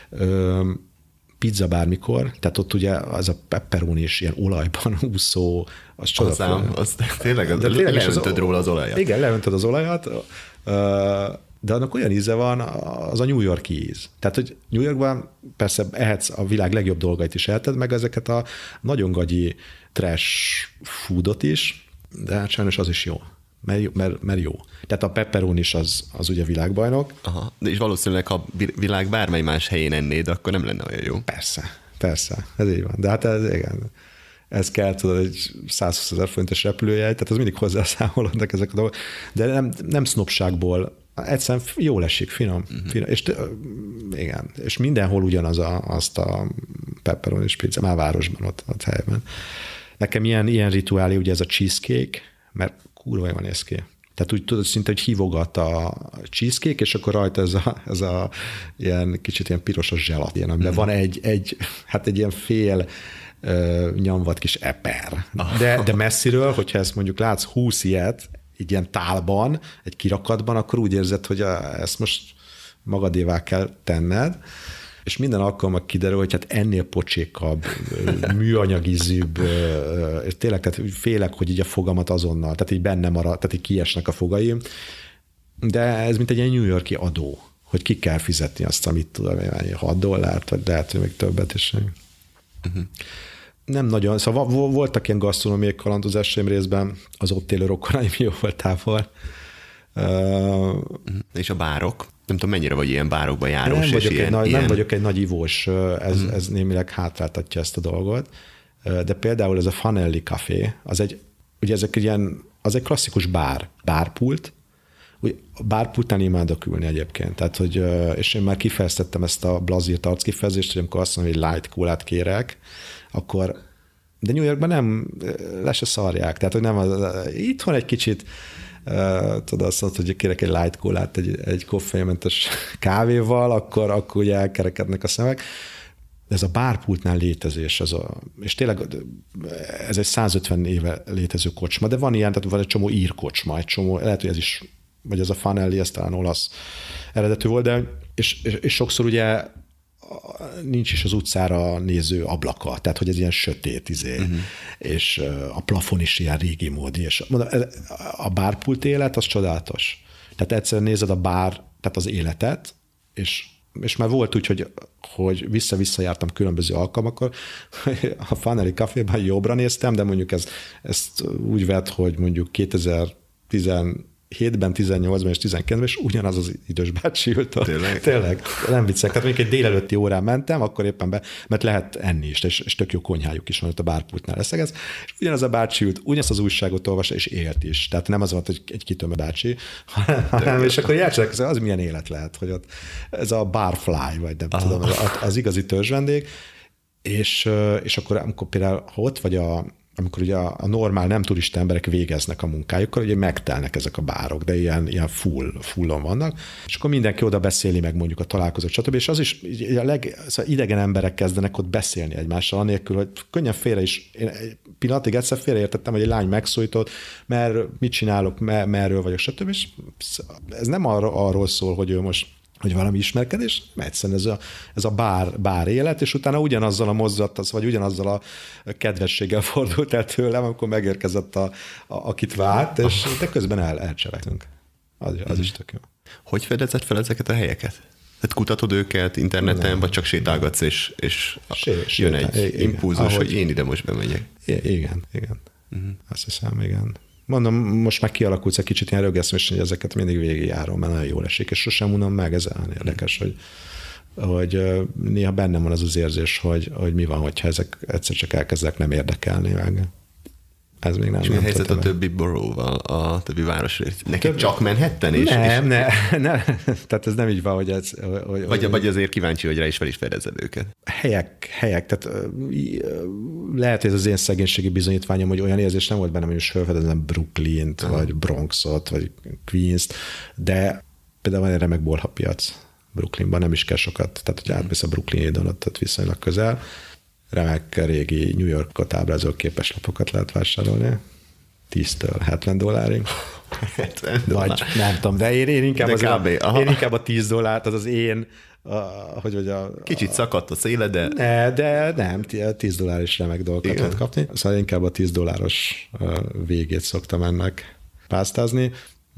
Pizza bármikor, tehát ott ugye az a pepperoni is ilyen olajban úszó, az csodafél. Az tényleg leöntöd róla az olajat. Igen, leöntöd az olajat, de annak olyan íze van, az a New York-i íz. Tehát, hogy New Yorkban persze ehetsz a világ legjobb dolgait is eheted, meg ezeket a nagyon gagyi trash foodot is, de hát sajnos az is jó. Mert jó. Tehát a pepperoni is az ugye világbajnok. Aha. De és valószínűleg, ha világ bármely más helyén ennéd, akkor nem lenne olyan jó. Persze. Ez így van. De hát igen. Ez kell, tudod, egy 120 000 forintos repülőjegy, tehát az mindig hozzászámolódnak ezek a dolgok. De nem sznobságból, egyszerűen jól esik, finom. És igen, és mindenhol ugyanaz azt a pepperoni és pizza, már városban, ott helyben. Nekem ilyen rituálé, ugye ez a cheesecake, mert kurva jól néz ki. Tehát úgy tudod, szinte, hogy hívogat a cheesecake, és akkor rajta ez a ilyen kicsit ilyen piros zselatin, amiben van egy ilyen fél nyomvat kis eper. De messziről, hogyha ezt mondjuk látsz 20 ilyet, így ilyen tálban, egy kirakatban, akkor úgy érzed, hogy ezt most magadévá kell tenned, és minden alkalommal kiderül, hogy hát ennél pocsékabb, műanyagízűbb, és tényleg tehát félek, hogy így a fogamat azonnal, tehát így benne marad, tehát így kiesnek a fogaim, de ez mint egy ilyen New York-i adó, hogy ki kell fizetni azt, amit tudom, $6, vagy lehet, hogy még többet is. Nem nagyon, szóval voltak ilyen gasztronómiai kalandozásaim részben, az ott élő rokonaim jó voltával. És a bárok? Nem tudom, mennyire vagy ilyen bárokba járós? Nem vagyok egy nagy ivós, ez némileg hátráltatja ezt a dolgot, de például ez a Fanelli Café, az egy klasszikus bárpult, a bárpultnál imádok ülni egyébként. Tehát, hogy, és én már kifejeztettem ezt a blazírt arckifejezést, hogy amikor azt mondom, hogy light kólát kérek, akkor, de New Yorkban nem, le se szarják. Tehát, hogy nem itthon egy kicsit, tudod azt mondod, hogy kérek egy light kólát egy koffeinmentes kávéval, akkor ugye elkerekednek a szemek. De ez a bárpultnál létezés, és tényleg ez egy 150 éve létező kocsma, de van ilyen, tehát van egy csomó írkocsma, egy csomó, lehet, hogy ez is, vagy ez a Fanelli, ez talán olasz eredetű volt, de és sokszor ugye nincs is az utcára néző ablaka, tehát hogy ez ilyen sötét, és a plafon is ilyen régi módi, és mondom, a bárpult élet az csodálatos. Tehát egyszerűen nézed a bár, tehát az életet, és már volt úgy, hogy vissza-vissza jártam különböző alkalmakkor, a Fanelli Caféban jobbra néztem, de mondjuk ezt úgy vett, hogy mondjuk 2017-ben, 18-ban és 19-ben, és ugyanaz az idős bácsi ült ott. Tényleg. Nem viccek. Tehát mondjuk egy délelőtti órán mentem, akkor éppen mert lehet enni is, és tök jó konyhájuk is van ott a bárpultnál leszegez, és ugyanaz a bácsi ült, ugyanazt az újságot olvasta, és élt is. Tehát nem az volt, hogy egy kitömő bácsi, hanem és akkor játszák, az milyen élet lehet, hogy ott ez a barfly, vagy nem tudom, az igazi törzsvendég, és akkor amikor például, ha ott vagy amikor ugye a normál nem turista emberek végeznek a munkájukkal, ugye megtelnek ezek a bárok, de ilyen fullon vannak, és akkor mindenki oda beszéli meg mondjuk a találkozót, stb. És az is szóval idegen emberek kezdenek ott beszélni egymással, anélkül, hogy könnyen félre is, én egy pillanatig egyszer félreértettem, hogy egy lány megszólított, mert mit csinálok, merről vagyok, stb. És ez nem arról szól, hogy ő most hogy valami ismerkedés, egyszerűen ez a bár élet, és utána ugyanazzal a mozzattal, vagy ugyanazzal a kedvességgel fordult el tőlem, amikor megérkezett akit várt, és de közben elcselekünk. Az is tök jó. Hogy fedezed fel ezeket a helyeket? Tehát kutatod őket interneten, vagy csak sétálgatsz, és jön egy impulzus, hogy én ide most bemegyek? Igen. Azt hiszem, igen. Mondom, most már kialakult egy kicsit ilyen rögeszmés, hogy ezeket mindig végigjárom, mert nagyon jól esik, és sosem unom meg, ez olyan érdekes, hogy néha bennem van az az érzés, hogy mi van, hogyha ezek egyszer csak elkezdek nem érdekelni meg. Ez még nem. És mi a helyzet a többi boroughval, a többi városról? Neked csak Manhattan? Nem. Tehát ez nem így van, hogy ez... Vagy azért kíváncsi, hogy rá is fel is fedezed őket. Helyek. Tehát lehet, hogy ez az én szegénységi bizonyítványom, hogy olyan érzés nem volt bennem, hogy most felfedezem Brooklynt, vagy Bronxot, vagy Queens-t, de például van egy remek bolhapiac Brooklynban, nem is kell sokat. Tehát, hogy átmész a Brooklyn-édon, ott viszonylag közel, remek régi New Yorkot ábrázoló képeslapokat lehet vásárolni. $10-től $70. 70 Vagy nem tudom, de én inkább a $10, az én, kicsit szakadt a széle, de... De nem, $10 is remek dolgokat lehet kapni. Szóval inkább a $10 végét szoktam ennek pásztázni.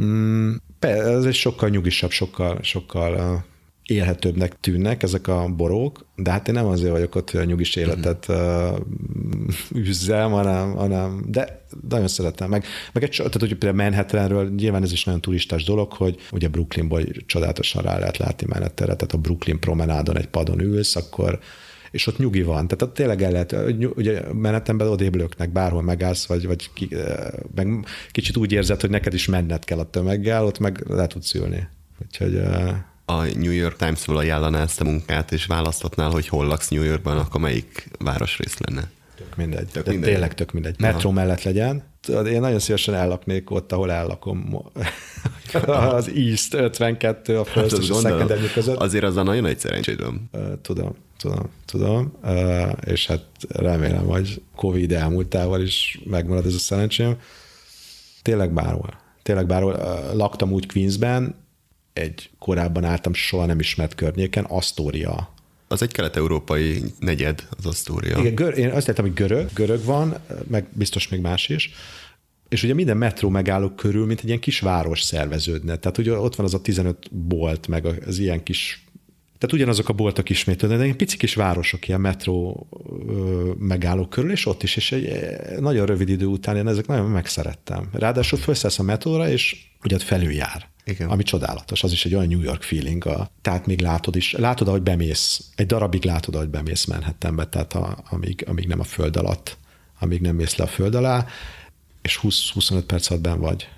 Ez egy sokkal nyugisabb, sokkal élhetőbbnek tűnnek ezek a borók, de hát én nem azért vagyok ott, hogy a nyugis életet üzzem, hanem de nagyon szeretem. Meg tehát, hogy például Manhattanről, nyilván ez is nagyon turistás dolog, hogy ugye Brooklynból csodálatosan rá lehet látni Manhattanre, tehát a Brooklyn promenádon egy padon ülsz, akkor és ott nyugi van. Tehát ott tényleg el lehet, ugye Manhattanben odébb löknek, bárhol megállsz, vagy meg kicsit úgy érzed, hogy neked is menned kell a tömeggel, ott meg le tudsz ülni. Úgyhogy... A New York Times-ból ajánlaná ezt a munkát, és választhatnál, hogy hol laksz New Yorkban, akkor melyik városrész lenne? Tök mindegy. Tényleg tök mindegy. Metró mellett legyen. Én nagyon szívesen ellaknék ott, ahol ellakom. Az East 52, a First és a Second Avenue között. Azért azzal nagyon nagy szerencséd van. Tudom. És hát remélem, hogy Covid elmúltával is megmarad ez a szerencsém. Tényleg bárhol. Laktam úgy Queensben, egy korábban álltam soha nem ismert környéken, Astoria. Az egy kelet-európai negyed, az Astoria. Igen, én azt láttam, hogy görög van, meg biztos még más is, és ugye minden metró megálló körül, mint egy ilyen kis város szerveződne. Tehát ugye ott van az a 15 bolt, meg az ilyen kis, tehát ugyanazok a boltok ismétlődnek, de ilyen pici kis városok, ilyen metró megálló körül, és ott is, és egy nagyon rövid idő után én ezek nagyon megszerettem. Ráadásul felszállsz a metróra, és ugye felüljár. Igen. Ami csodálatos, az is egy olyan New York feeling. Tehát még látod, ahogy bemész, egy darabig látod, ahogy bemész Manhattanbe, tehát amíg nem a föld alatt, amíg nem mész le a föld alá, és 20-25 perc alatt benn vagy.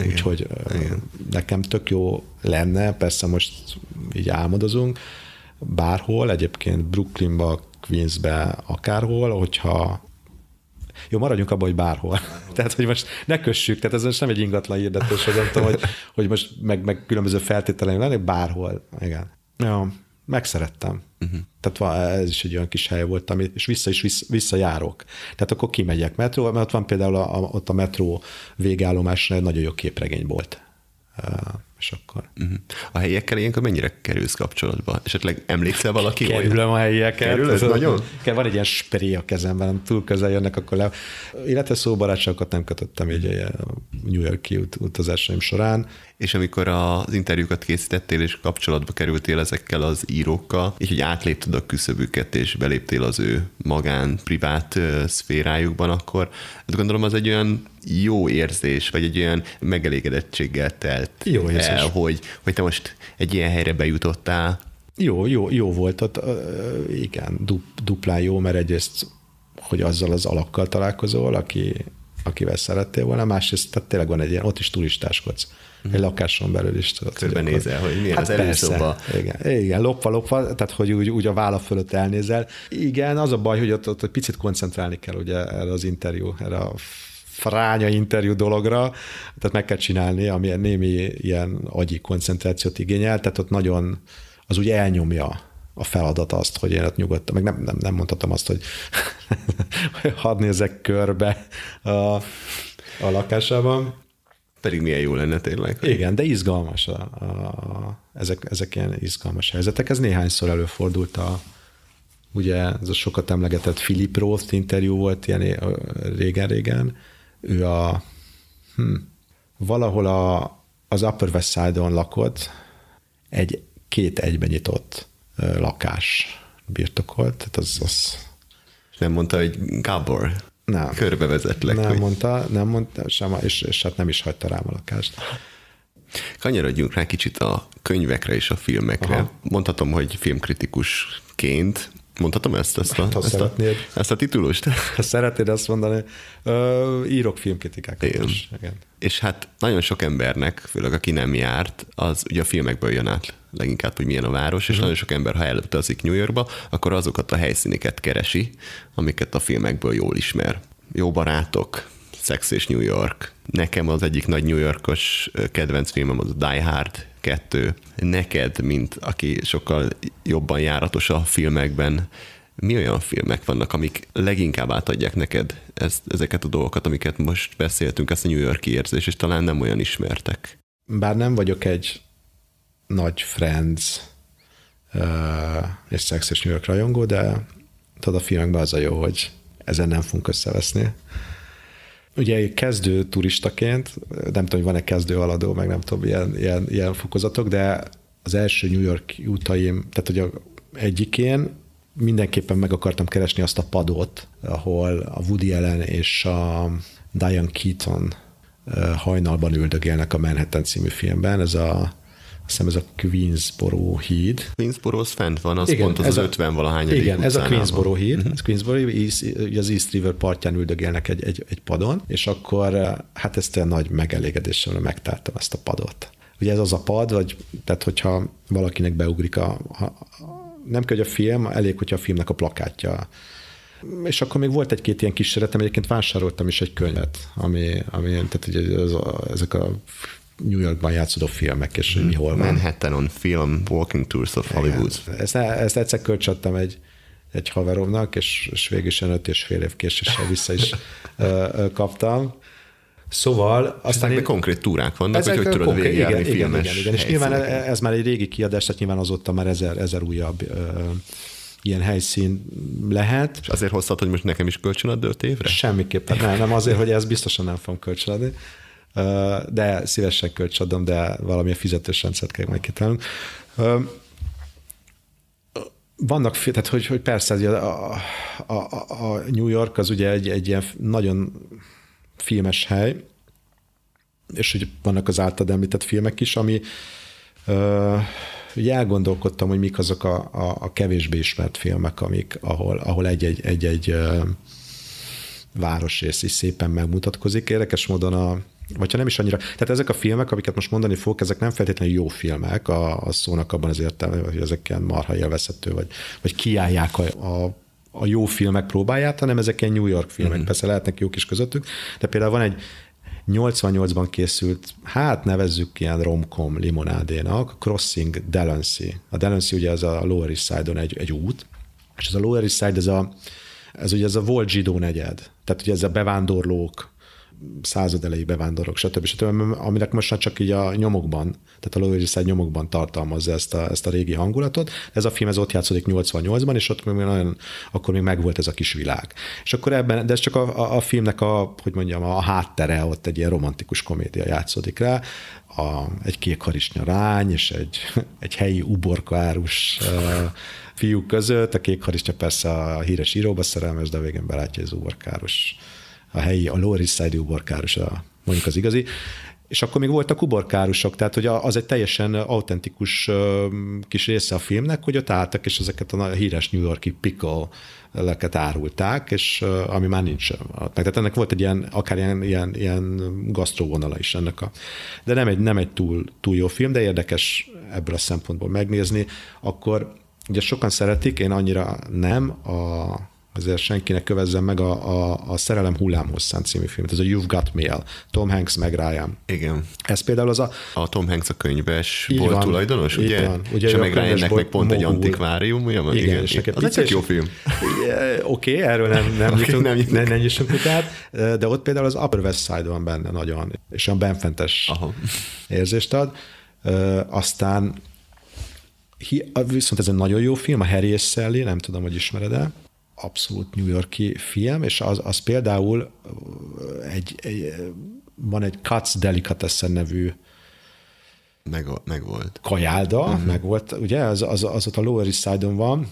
Úgyhogy nekem tök jó lenne, persze most így álmodozunk, bárhol, egyébként Brooklynba, Queensbe, akárhol, hogyha jó, maradjunk abban, hogy bárhol. Tehát, hogy most ne kössük, tehát ez most nem egy ingatlan hirdetés, hogy nem tudom, hogy most meg különböző feltételeim lennek, bárhol. Igen. Ja, megszerettem. Tehát ez is egy olyan kis hely volt, és visszajárok. Tehát akkor kimegyek metróval, mert ott van például ott a metró végállomásra egy nagyon jó képregény volt. És akkor... A helyiekkel ilyenkor mennyire kerülsz kapcsolatba? Esetleg emlékszel valaki? Kerülöm a helyieket. Kerülöd? Nagyon? Van egy ilyen spré a kezemben, túl közel jönnek, akkor le... Illetve szóbarátságokat nem kötöttem így a New York-i utazásaim során. És amikor az interjúkat készítettél, és kapcsolatba kerültél ezekkel az írókkal, és hogy átlépted a küszöbüket, és beléptél az ő magán, privát szférájukban, akkor gondolom az egy olyan jó érzés, vagy egy olyan megelégedettséggel telt jó el, hogy te most egy ilyen helyre bejutottál. Jó volt ott, igen, duplán jó, mert egyrészt, hogy azzal az alakkal találkozol, akivel szerettél volna, másrészt tehát tényleg van egy ilyen, ott is turistáskodsz. Egy lakáson belül is. Körbenézel, hogy milyen az előszoba. Igen, lopva, tehát hogy úgy a válla fölött elnézel. Igen, az a baj, hogy ott egy picit koncentrálni kell ugye erre az interjú, erre a fránya interjú dologra, tehát meg kell csinálni, ami némi ilyen agyi koncentrációt igényel, tehát ott nagyon, az úgy elnyomja a feladat azt, hogy én ott nyugodtan, meg nem mondhatom azt, hogy hadd nézzek körbe a lakásában. Pedig milyen jó lenne tényleg. Igen, de izgalmas. Ezek ilyen izgalmas helyzetek. Ez néhányszor előfordult ugye ez a sokat emlegetett Philip Roth interjú volt ilyen régen-régen. Ő valahol az Upper West Side-on lakott, két egyben nyitott lakás birtokolt. Tehát az... És nem mondta, hogy Gábor, körbevezetlek. Nem mondta sem, és hát nem is hagyta rám a lakást. Kanyarodjunk rá kicsit a könyvekre és a filmekre. Aha. Mondhatom, hogy filmkritikusként, mondhatom ezt a titulust? Ha szeretnéd azt mondani, írok filmkritikákat is. Igen. És hát nagyon sok embernek, főleg aki nem járt, az ugye a filmekből jön át leginkább, hogy milyen a város, és nagyon sok ember, ha elutazik New Yorkba, akkor azokat a helyszíneket keresi, amiket a filmekből jól ismer. Jó barátok, Sex és New York. Nekem az egyik nagy New Yorkos kedvenc filmem az a Die Hard 2. Neked, mint aki sokkal jobban járatos a filmekben, mi olyan filmek vannak, amik leginkább átadják neked ezeket a dolgokat, amiket most beszéltünk, ezt a New York-i érzés, és talán nem olyan ismertek? Bár nem vagyok egy nagy Friends és Sex és New York rajongó, de tudod, a filmekben az a jó, hogy ezen nem fogunk összeveszni. Ugye kezdő turistaként, nem tudom, hogy van-e kezdő aladó, meg nem tudom, ilyen fokozatok, de az első New York utaim, tehát hogy egyikén mindenképpen meg akartam keresni azt a padot, ahol a Woody Allen és a Diane Keaton hajnalban üldögélnek a Manhattan című filmben. Azt hiszem ez a Queensboro híd. Queensboro az fent van, az igen, pont az 50-valahány. Igen, ez a Queensboro híd. Ez Queensboro, az East River partján üldögélnek egy padon, és akkor hát ezt a nagy megelégedéssel megtártam ezt a padot. Ugye ez az a pad, tehát hogyha valakinek beugrik nem kell, hogy a film, elég, hogyha a filmnek a plakátja. És akkor még volt egy-két ilyen kísérletem, egyébként vásároltam is egy könyvet, ami tehát ugye ezek a New Yorkban játszódó filmek, és mi hol van. Manhattan on Film, Walking Tours of Hollywood. Ezt egyszer kölcsönadtam egy haveromnak, és végül is 5,5 év késéssel vissza is kaptam. Szóval... Aztán konkrét túrák vannak, hogy tudod végigjárni filmes igen. És nyilván ez már egy régi kiadás, tehát nyilván azóta már ezer újabb ilyen helyszín lehet. És azért hoztad, hogy most nekem is kölcsönad 5 évre? Semmiképpen. Nem azért, hogy ezt biztosan nem fogom kölcsönadni, de szívesen kölcsönadom, de valamilyen fizetős rendszert kell majd kitalálnunk. Vannak, tehát hogy persze a New York az ugye egy ilyen nagyon filmes hely, és hogy vannak az általad említett filmek is, ami ugye elgondolkodtam, hogy mik azok a kevésbé ismert filmek, ahol egy városrész is szépen megmutatkozik. Érdekes módon vagy ha nem is annyira. Tehát ezek a filmek, amiket most mondani fogok, ezek nem feltétlenül jó filmek a szónak abban az értelemben, hogy ezek ilyen marha élvezhető, vagy kiállják a jó filmek próbáját, hanem ezek ilyen New York filmek. Persze lehetnek jók is közöttük, de például van egy 88-ban készült, hát nevezzük ilyen rom-com limonádénak, Crossing Delancey. A Delancey ugye az a Lower East Side-on egy út, és ez a Lower East Side, ez a volt zsidó negyed. Tehát ugye ez a bevándorlók, századelei bevándorlók, stb. Aminek most már csak így a nyomokban, tehát a Lower East Side nyomokban tartalmazza ezt a régi hangulatot. Ez a film ez ott játszódik 88-ban, és ott akkor még megvolt ez a kis világ. És akkor ebben, de ez csak a filmnek a háttere, ott egy ilyen romantikus komédia játszódik rá, egy kék harisnyarány, és egy helyi uborkaárus fiúk között. A kék harisnya persze a híres íróba szerelmes, de a végén belátja, hogy az uborkárus, a Lower East Side uborkárus, mondjuk az igazi. És akkor még voltak uborkárusok, tehát hogy az egy teljesen autentikus kis része a filmnek, hogy ott álltak, és ezeket a híres New York-i pickle-leket árulták, és ami már nincs. Tehát ennek volt egy ilyen, akár ilyen gasztróvonala is ennek de nem egy túl jó film, de érdekes ebből a szempontból megnézni. Akkor ugye sokan szeretik, én annyira nem, azért senkinek kövezzen meg a Szerelem hullámhosszán című filmet, ez a You've Got Mail, Tom Hanks meg Ryan. Igen. Ez például az a Tom Hanks a könyves volt tulajdonos, ugye? Ugye és a meg Ryannek meg pont egy antikvárium, igen. És az egy jó film. Oké, erről nem nyissunk utát, de ott például az Upper West Side van benne nagyon, és olyan benfentes érzést ad. Aztán viszont ez egy nagyon jó film, a Harry és Sally, nem tudom, hogy ismered-e. Abszolút New York-i film, és az például van egy Katz Delicatessen nevű meg volt. Kajálda, meg volt, ugye, az ott a Lower East Side-on van,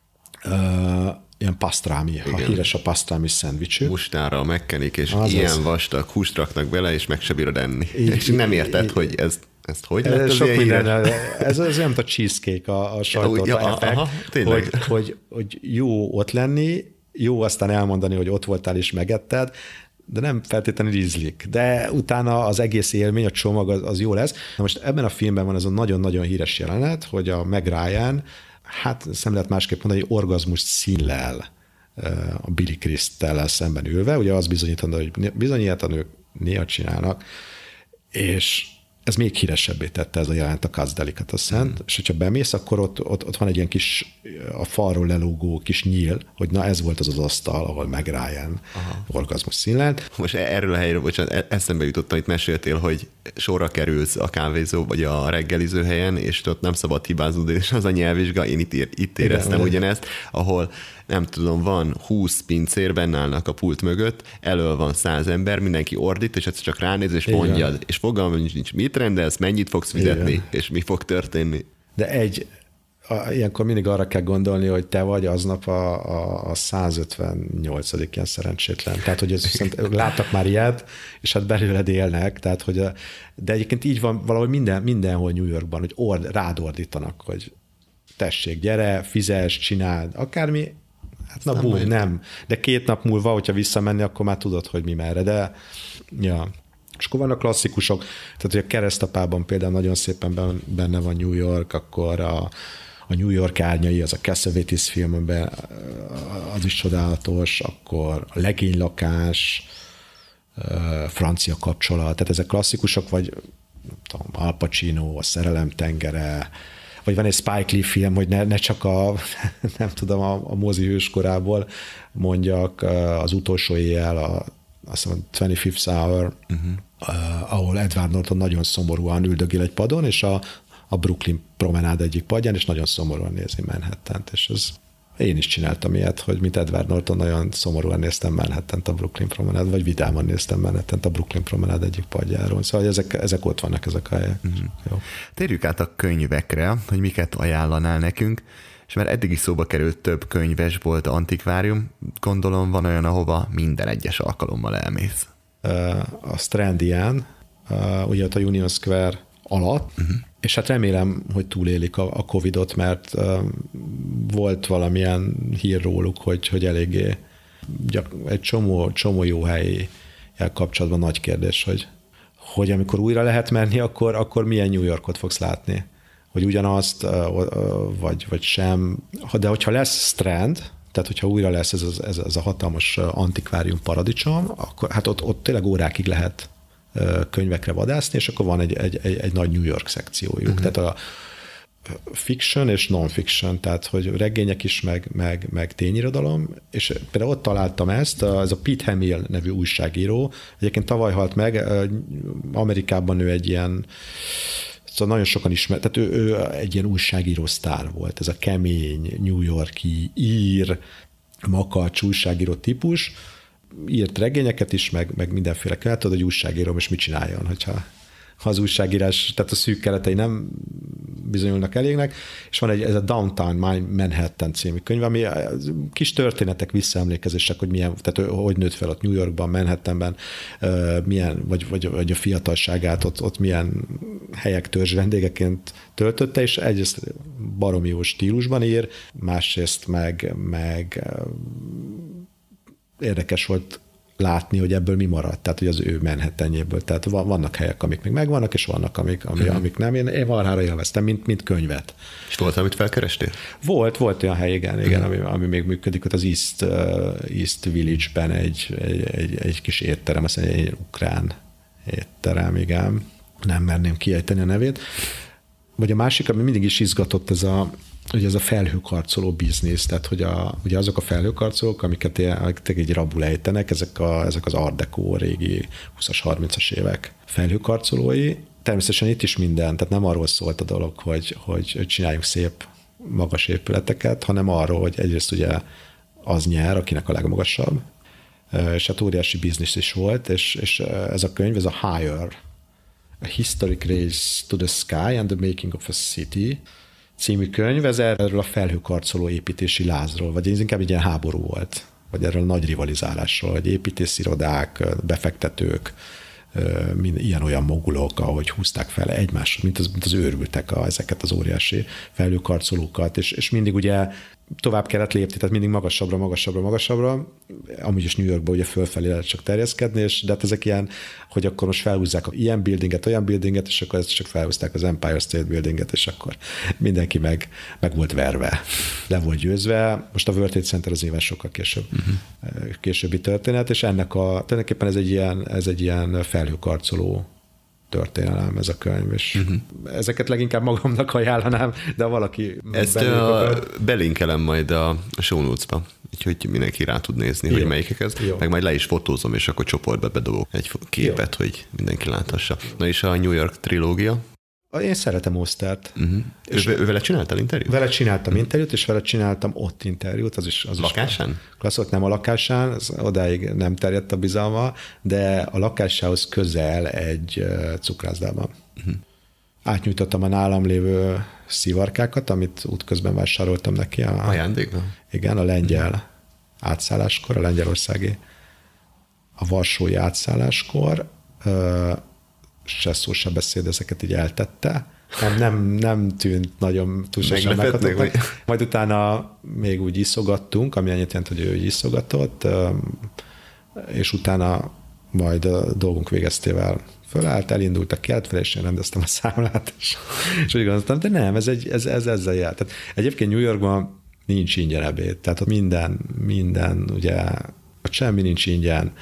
ilyen pasztrámi, híres a pasztrámi szendvicsük. Mustára megkenik, és ilyen vastag húst raknak bele, és meg se bírod enni. És nem érted, hogy ezt hogy lett az sok minden, ez olyan, mint a cheesecake, a sajtorta effekt, hogy jó ott lenni, jó aztán elmondani, hogy ott voltál és megetted, de nem feltétlenül ízlik. De utána az egész élmény, a csomag az jó lesz. Na most ebben a filmben van ez a nagyon-nagyon híres jelenet, hogy a Meg Ryan, hát nem lehet másképp mondani, hogy orgazmust színlel a Billy Crystal-lel szemben ülve, ugye az bizonyítandó, hogy bizony ilyet a nők néha csinálnak, és ez még híresebbé tette ez a jelent a Katz Delicatessen, és hogyha bemész, akkor ott van egy ilyen kis a falról lelógó kis nyíl, hogy na ez volt az asztal, ahol Meg Ryan orgazmus színlelt. Most erről a helyről, bocsánat, eszembe jutottam, itt meséltél, hogy sorra kerülsz a kávézó vagy a reggeliző helyen, és ott nem szabad hibáznod, és az a nyelvvizsga, én itt éreztem ugyanezt, ahol nem tudom, van 20 pincér, benne állnak a pult mögött, elől van 100 ember, mindenki ordít, és egyszer csak ránéz, és mondjad, és fogalmam nincs, mit rendelsz, mennyit fogsz fizetni, és mi fog történni. De ilyenkor mindig arra kell gondolni, hogy te vagy aznap a 158. ilyen szerencsétlen. Tehát, hogy láttak már ilyet, és hát belőled élnek, tehát, hogy de egyébként így van valahogy mindenhol New Yorkban, hogy rád ordítanak, hogy tessék, gyere, fizess, csináld, akármi, hát na búm, nem. De 2 nap múlva, hogyha visszamenni, akkor már tudod, hogy mi merre, de ja. És akkor vannak klasszikusok, tehát hogy a Keresztapában például nagyon szépen benne van New York, akkor a New York árnyai, az a Cassavetes filmben, az is csodálatos, akkor a Legénylakás, Francia kapcsolat, tehát ezek klasszikusok, vagy tudom, Al Pacino, a Szerelem tengere, vagy van egy Spike Lee film, hogy ne csak nem tudom, a mozi hőskorából mondjak, az utolsó éjjel, azt mondom, 25th Hour, ahol Edward Norton nagyon szomorúan üldögél egy padon, és a Brooklyn promenád egyik padján, és nagyon szomorúan nézi Manhattant, és én is csináltam ilyet, hogy mint Edward Norton nagyon szomorúan néztem Manhattant a Brooklyn promenád, vagy vidáman néztem Manhattant a Brooklyn promenád egyik padjáról. Szóval ezek ott vannak, ezek a helyek. Jó. Térjük át a könyvekre, hogy miket ajánlanál nekünk, és már eddig is szóba került több könyvesbolt, antikvárium, gondolom van olyan, ahova minden egyes alkalommal elmész. A Strandian, ugye ott a Union Square alatt, és hát remélem, hogy túlélik a Covidot, mert volt valamilyen hír róluk, hogy eléggé egy csomó jó helyi kapcsolatban nagy kérdés, hogy amikor újra lehet menni, akkor milyen New Yorkot fogsz látni. Hogy ugyanazt, vagy sem. De hogyha lesz Strand, tehát hogyha újra lesz ez a hatalmas antikvárium paradicsom, akkor hát ott tényleg órákig lehet könyvekre vadászni, és akkor van egy nagy New York szekciójuk. Tehát a fiction és non-fiction, tehát hogy regények is, meg tényirodalom, és például ott találtam ezt, ez a Pete Hamill nevű újságíró, egyébként tavaly halt meg, Amerikában ő egy ilyen, szóval nagyon sokan ismer, tehát ő egy ilyen újságíró sztár volt, ez a kemény, New York-i, ír, makacs újságíró típus, írt regényeket is, meg mindenféle könyvet, tudod, hogy újságíró most mit csináljon, hogyha az újságírás, tehát a szűk keretei nem bizonyulnak elégnek, és van ez a Downtown Manhattan című könyv, ami kis történetek, visszaemlékezések, hogy milyen, tehát hogy nőtt fel ott New Yorkban, Manhattanben, milyen, vagy a fiatalságát ott milyen helyek törzs vendégeként töltötte, és egyrészt baromi jó stílusban ír, másrészt meg érdekes volt látni, hogy ebből mi maradt, tehát hogy az ő Manhattanjéből. Tehát vannak helyek, amik még megvannak, és vannak, amik nem. Én marhára élveztem, mint könyvet. És volt, amit felkerestél? Volt olyan hely, igen, ami még működik, ott az East Village-ben egy kis étterem, azt mondja, egy ukrán étterem, igen. Nem merném kiejteni a nevét. Vagy a másik, ami mindig is izgatott, ugye ez a felhőkarcoló biznisz, tehát hogy ugye azok a felhőkarcolók, amiket egy rabul ejtenek, ezek az Art Deco régi 20-as, 30-as évek felhőkarcolói. Természetesen itt is minden, tehát nem arról szólt a dolog, hogy csináljunk szép, magas épületeket, hanem arról, hogy egyrészt ugye az nyer, akinek a legmagasabb, és hát óriási biznisz is volt, és ez a könyv, ez a Higher, A Historic Race to the Sky and the Making of a City című könyv, ez erről a felhőkarcoló építési lázról, vagy ez inkább egy ilyen háború volt, vagy erről a nagy rivalizálásról, hogy építészirodák, befektetők, ilyen-olyan mogulok, ahogy húzták fel egymást, mint az őrültek ezeket az óriási felhőkarcolókat, és mindig ugye tovább kellett lépni, tehát mindig magasabbra, amúgy is New Yorkban ugye fölfelé lehet csak terjeszkedni, de hát ezek ilyen, hogy akkor most felhúzzák ilyen buildinget, olyan buildinget, és akkor ezt csak felhúzták az Empire State Buildinget, és akkor mindenki meg volt verve, le volt győzve. Most a World Trade Center az éven sokkal későbbi történet, és tulajdonképpen ez egy ilyen felhőkarcoló történelem, ez a könyv, és ezeket leginkább magamnak ajánlanám, de valaki... Ezt belinkelem majd a show notes-ba, úgyhogy mindenki rá tud nézni, jó, hogy melyikek ez, meg majd le is fotózom, és akkor csoportba bedobok egy képet, jó, hogy mindenki láthassa. Na és a New York trilógia? Én szeretem Ostert. Ő vele csináltál interjút? Vele csináltam interjút, és vele csináltam ott interjút. Az lakásán? Klasszok, nem a lakásán, odáig nem terjedt a bizalma, de a lakásához közel egy cukrászdában. Átnyújtottam a nálam lévő szivarkákat, amit útközben vásároltam neki. Ajándékba? Igen, a lengyel átszálláskor, a lengyelországi, a varsói átszálláskor, se szó, se beszéd, ezeket így eltette. Nem tűnt nagyon túlságosan meghatottak. Majd utána még úgy iszogattunk, ami annyit jelent, hogy ő iszogatott, és utána majd a dolgunk végeztével fölállt, elindultak kelt fel, és én rendeztem a számlát, és úgy gondoltam, de nem, ez ezzel jár. Tehát egyébként New Yorkban nincs ingyen ebéd, tehát ott minden, ugye, ott semmi nincs ingyen.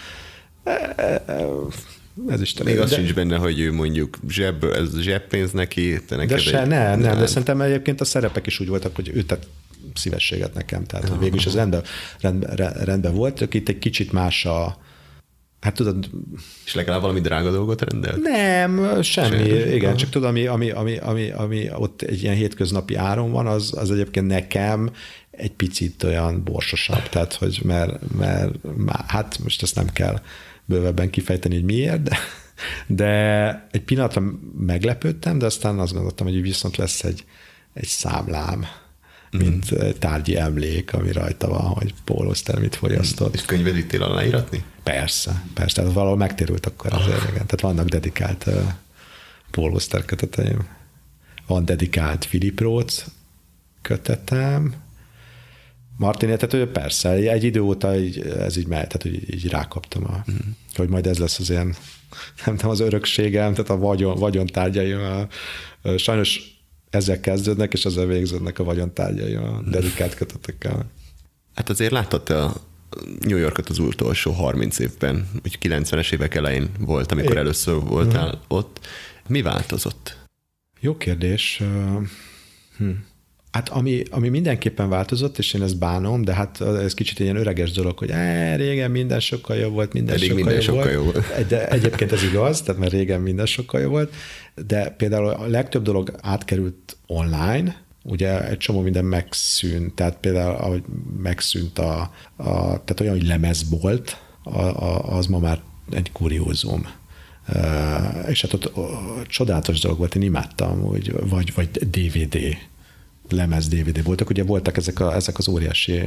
Ez is még az sincs benne, hogy ő mondjuk ez zseppénz neki, te neked de szerintem egyébként a szerepek is úgy voltak, hogy ő tett szívességet nekem, tehát hogy végül is ez rendben volt, itt egy kicsit más hát tudod... És legalább valami drága dolgot rendelt? Nem, semmi, igen, csak tudod, ami ott egy ilyen hétköznapi áron van, az egyébként nekem egy picit olyan borsosabb, tehát hogy mert hát most ezt nem kell bővebben kifejteni, hogy miért, de egy pillanatra meglepődtem, de aztán azt gondoltam, hogy viszont lesz egy számlám, mint tárgyi emlék, ami rajta van, hogy Paul Auster mit fogyasztott. És könyved vittél aláíratni? Persze, tehát valahol megtérült akkor az igen. Tehát vannak dedikált Paul Auster köteteim, van dedikált Philip Roth kötetem, Martin, tehát persze, egy idő óta ez így mehet, tehát így rákaptam, hogy majd ez lesz az ilyen, nem tudom, az örökségem, tehát a vagyontárgyaim. Sajnos ezzel kezdődnek, és ezzel végződnek a vagyontárgyaim, a dedikált kötetekkel. Hát azért láttad te a New Yorkot az utolsó 30 évben, úgy 90-es évek elején volt, amikor először voltál ott. Mi változott? Jó kérdés. Hát ami mindenképpen változott, és én ezt bánom, de hát ez kicsit ilyen öreges dolog, hogy régen minden sokkal jobb volt, minden sokkal jobb volt. De egyébként ez igaz, tehát mert régen minden sokkal jobb volt, de például a legtöbb dolog átkerült online, ugye egy csomó minden megszűnt, tehát például ahogy megszűnt tehát olyan, hogy lemezbolt, az ma már egy kuriózum. És hát ott csodálatos dolog volt, én imádtam, hogy vagy DVD, lemez DVD voltak, ugye voltak ezek az óriási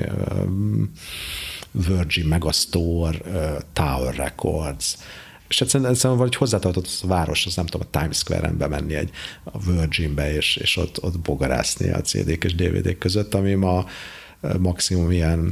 Virgin Megastore, Tower Records, és egyszerűen valahogy hozzátartott a város, az nem tudom, a Times Square-en bemenni a Virginbe, és ott bogarászni a CD-k és DVD-k között, ami ma maximum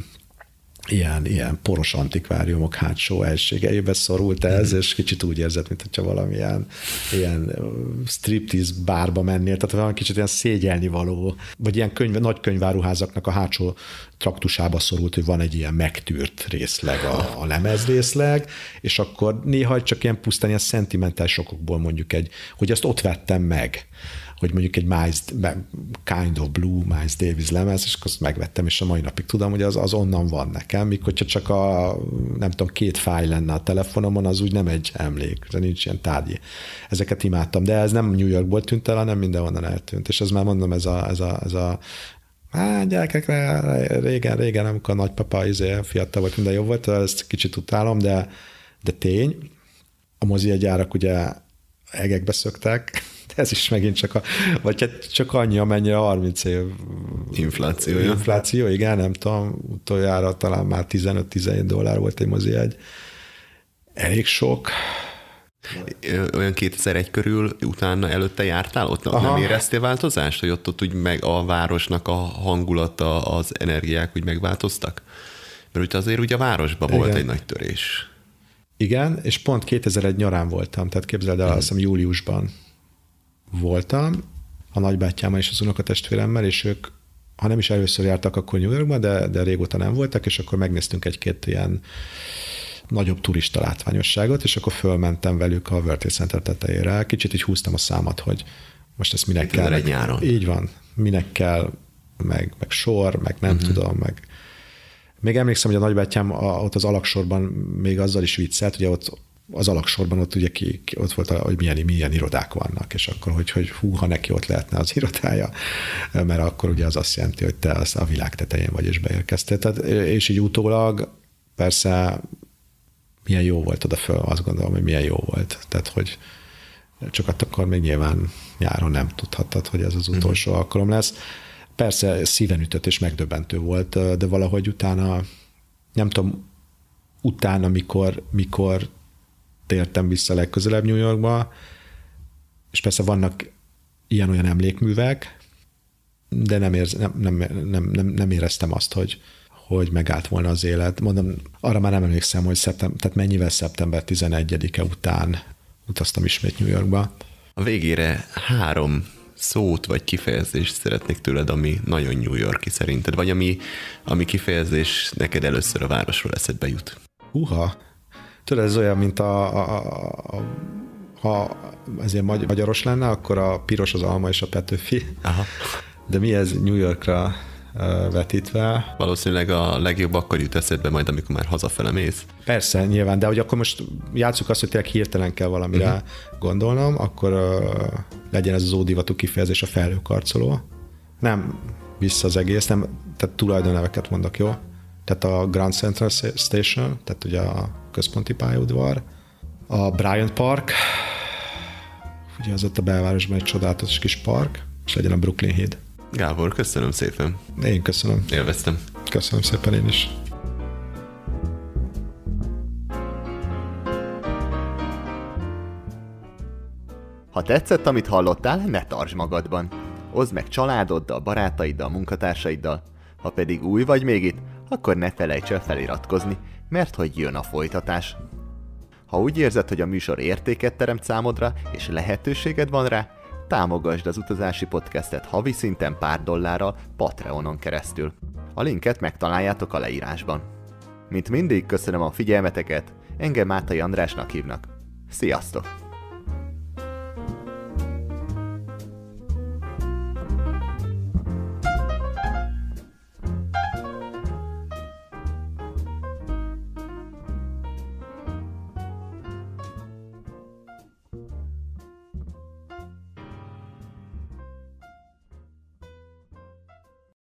ilyen poros antikváriumok hátsó helységeibe szorult ez, és kicsit úgy érzett, mint hogyha valamilyen ilyen striptease bárba mennél, tehát valami kicsit ilyen szégyelni való, vagy ilyen nagy könyváruházaknak a hátsó traktusába szorult, hogy van egy ilyen megtűrt részleg, a lemezrészleg, és akkor néha csak ilyen pusztán ilyen szentimentális sokokból mondjuk hogy ezt ott vettem meg, hogy mondjuk egy Kind of Blue, Miles Davis lemez, és azt megvettem, és a mai napig tudom, hogy az onnan van nekem, míg hogyha csak nem tudom, 2 fájl lenne a telefonomon, az úgy nem egy emlék, de nincs ilyen tárgyi. Ezeket imádtam, de ez nem New Yorkból tűnt el, hanem mindenhonnan eltűnt, és ez már mondom, ez a gyerekek, régen, amikor a nagypapa fiatal volt, minden jobb volt, ezt kicsit utálom, de tény, a moziegyárak ugye egekbe szöktek, ez is megint csak annyi, amennyire 30 év infláció, igen, nem tudom, utoljára talán már $15-17 volt egy mozijegy. Elég sok. Olyan 2001 körül utána előtte jártál ott? Nem éreztél változást, hogy ott úgy meg a városnak a hangulata, az energiák úgy megváltoztak? Mert úgy azért ugye a városban volt egy nagy törés. Igen, és pont 2001 nyarán voltam, tehát képzeld el, azt hiszem júliusban voltam a nagybátyámmal és az unokatestvéremmel, és ők, ha nem is először jártak akkor New Yorkban, de régóta nem voltak, és akkor megnéztünk egy-két ilyen nagyobb turista látványosságot, és akkor fölmentem velük a World Trade Center tetejére. Kicsit így húztam a számat, hogy most ezt minek kell. Egy nyáron. Így van. Minek kell, meg sor, meg nem tudom, meg... Még emlékszem, hogy a nagybátyám ott az alaksorban még azzal is viccelt, ugye ott az alaksorban ott ugye ott volt, hogy milyen irodák vannak, és akkor, hogy ha neki ott lehetne az irodája, mert akkor ugye az azt jelenti, hogy te a világ tetején vagy, és beérkeztél. Tehát, és így utólag persze milyen jó volt oda föl, azt gondolom, hogy milyen jó volt. Tehát, hogy csak akkor még nyilván nyáron nem tudhattad, hogy ez az utolsó alkalom lesz. Persze szíven ütött és megdöbbentő volt, de valahogy utána, nem tudom, mikor tértem vissza legközelebb New Yorkba, és persze vannak ilyen-olyan emlékművek, de nem éreztem azt, hogy megállt volna az élet. Mondom, arra már nem emlékszem, hogy tehát mennyivel szeptember 11-e után utaztam ismét New Yorkba. A végére 3 szót vagy kifejezést szeretnék tőled, ami nagyon New York-i szerinted, vagy ami kifejezés neked először a városról eszedbe jut. Tudod, ez olyan, mint ha ez ilyen magyaros lenne, akkor a piros, az alma és a Petőfi. Aha. De mi ez New Yorkra vetítve? Valószínűleg a legjobb akkor jut eszedbe majd, amikor már hazafele mész. Persze, nyilván, de hogy akkor most játsszuk azt, hogy tényleg hirtelen kell valamire gondolnom, akkor legyen ez az ódivatú kifejezés, a felhőkarcoló. Nem vissza az egész, nem, tehát tulajdonneveket mondok, jó? Tehát a Grand Central Station, tehát ugye a központi pályaudvar, a Bryant Park, ugye az ott a belvárosban egy csodálatos kis park, és legyen a Brooklyn híd. Gábor, köszönöm szépen. Én köszönöm. Élveztem. Köszönöm szépen én is. Ha tetszett, amit hallottál, ne tartsd magadban. Oszd meg családoddal, barátaiddal, munkatársaiddal. Ha pedig új vagy még itt, akkor ne felejts el feliratkozni, mert hogy jön a folytatás. Ha úgy érzed, hogy a műsor értéket teremt számodra, és lehetőséged van rá, támogasd az utazási podcastet havi szinten pár dollárral Patreonon keresztül. A linket megtaláljátok a leírásban. Mint mindig köszönöm a figyelmeteket, engem Mátai Andrásnak hívnak. Sziasztok!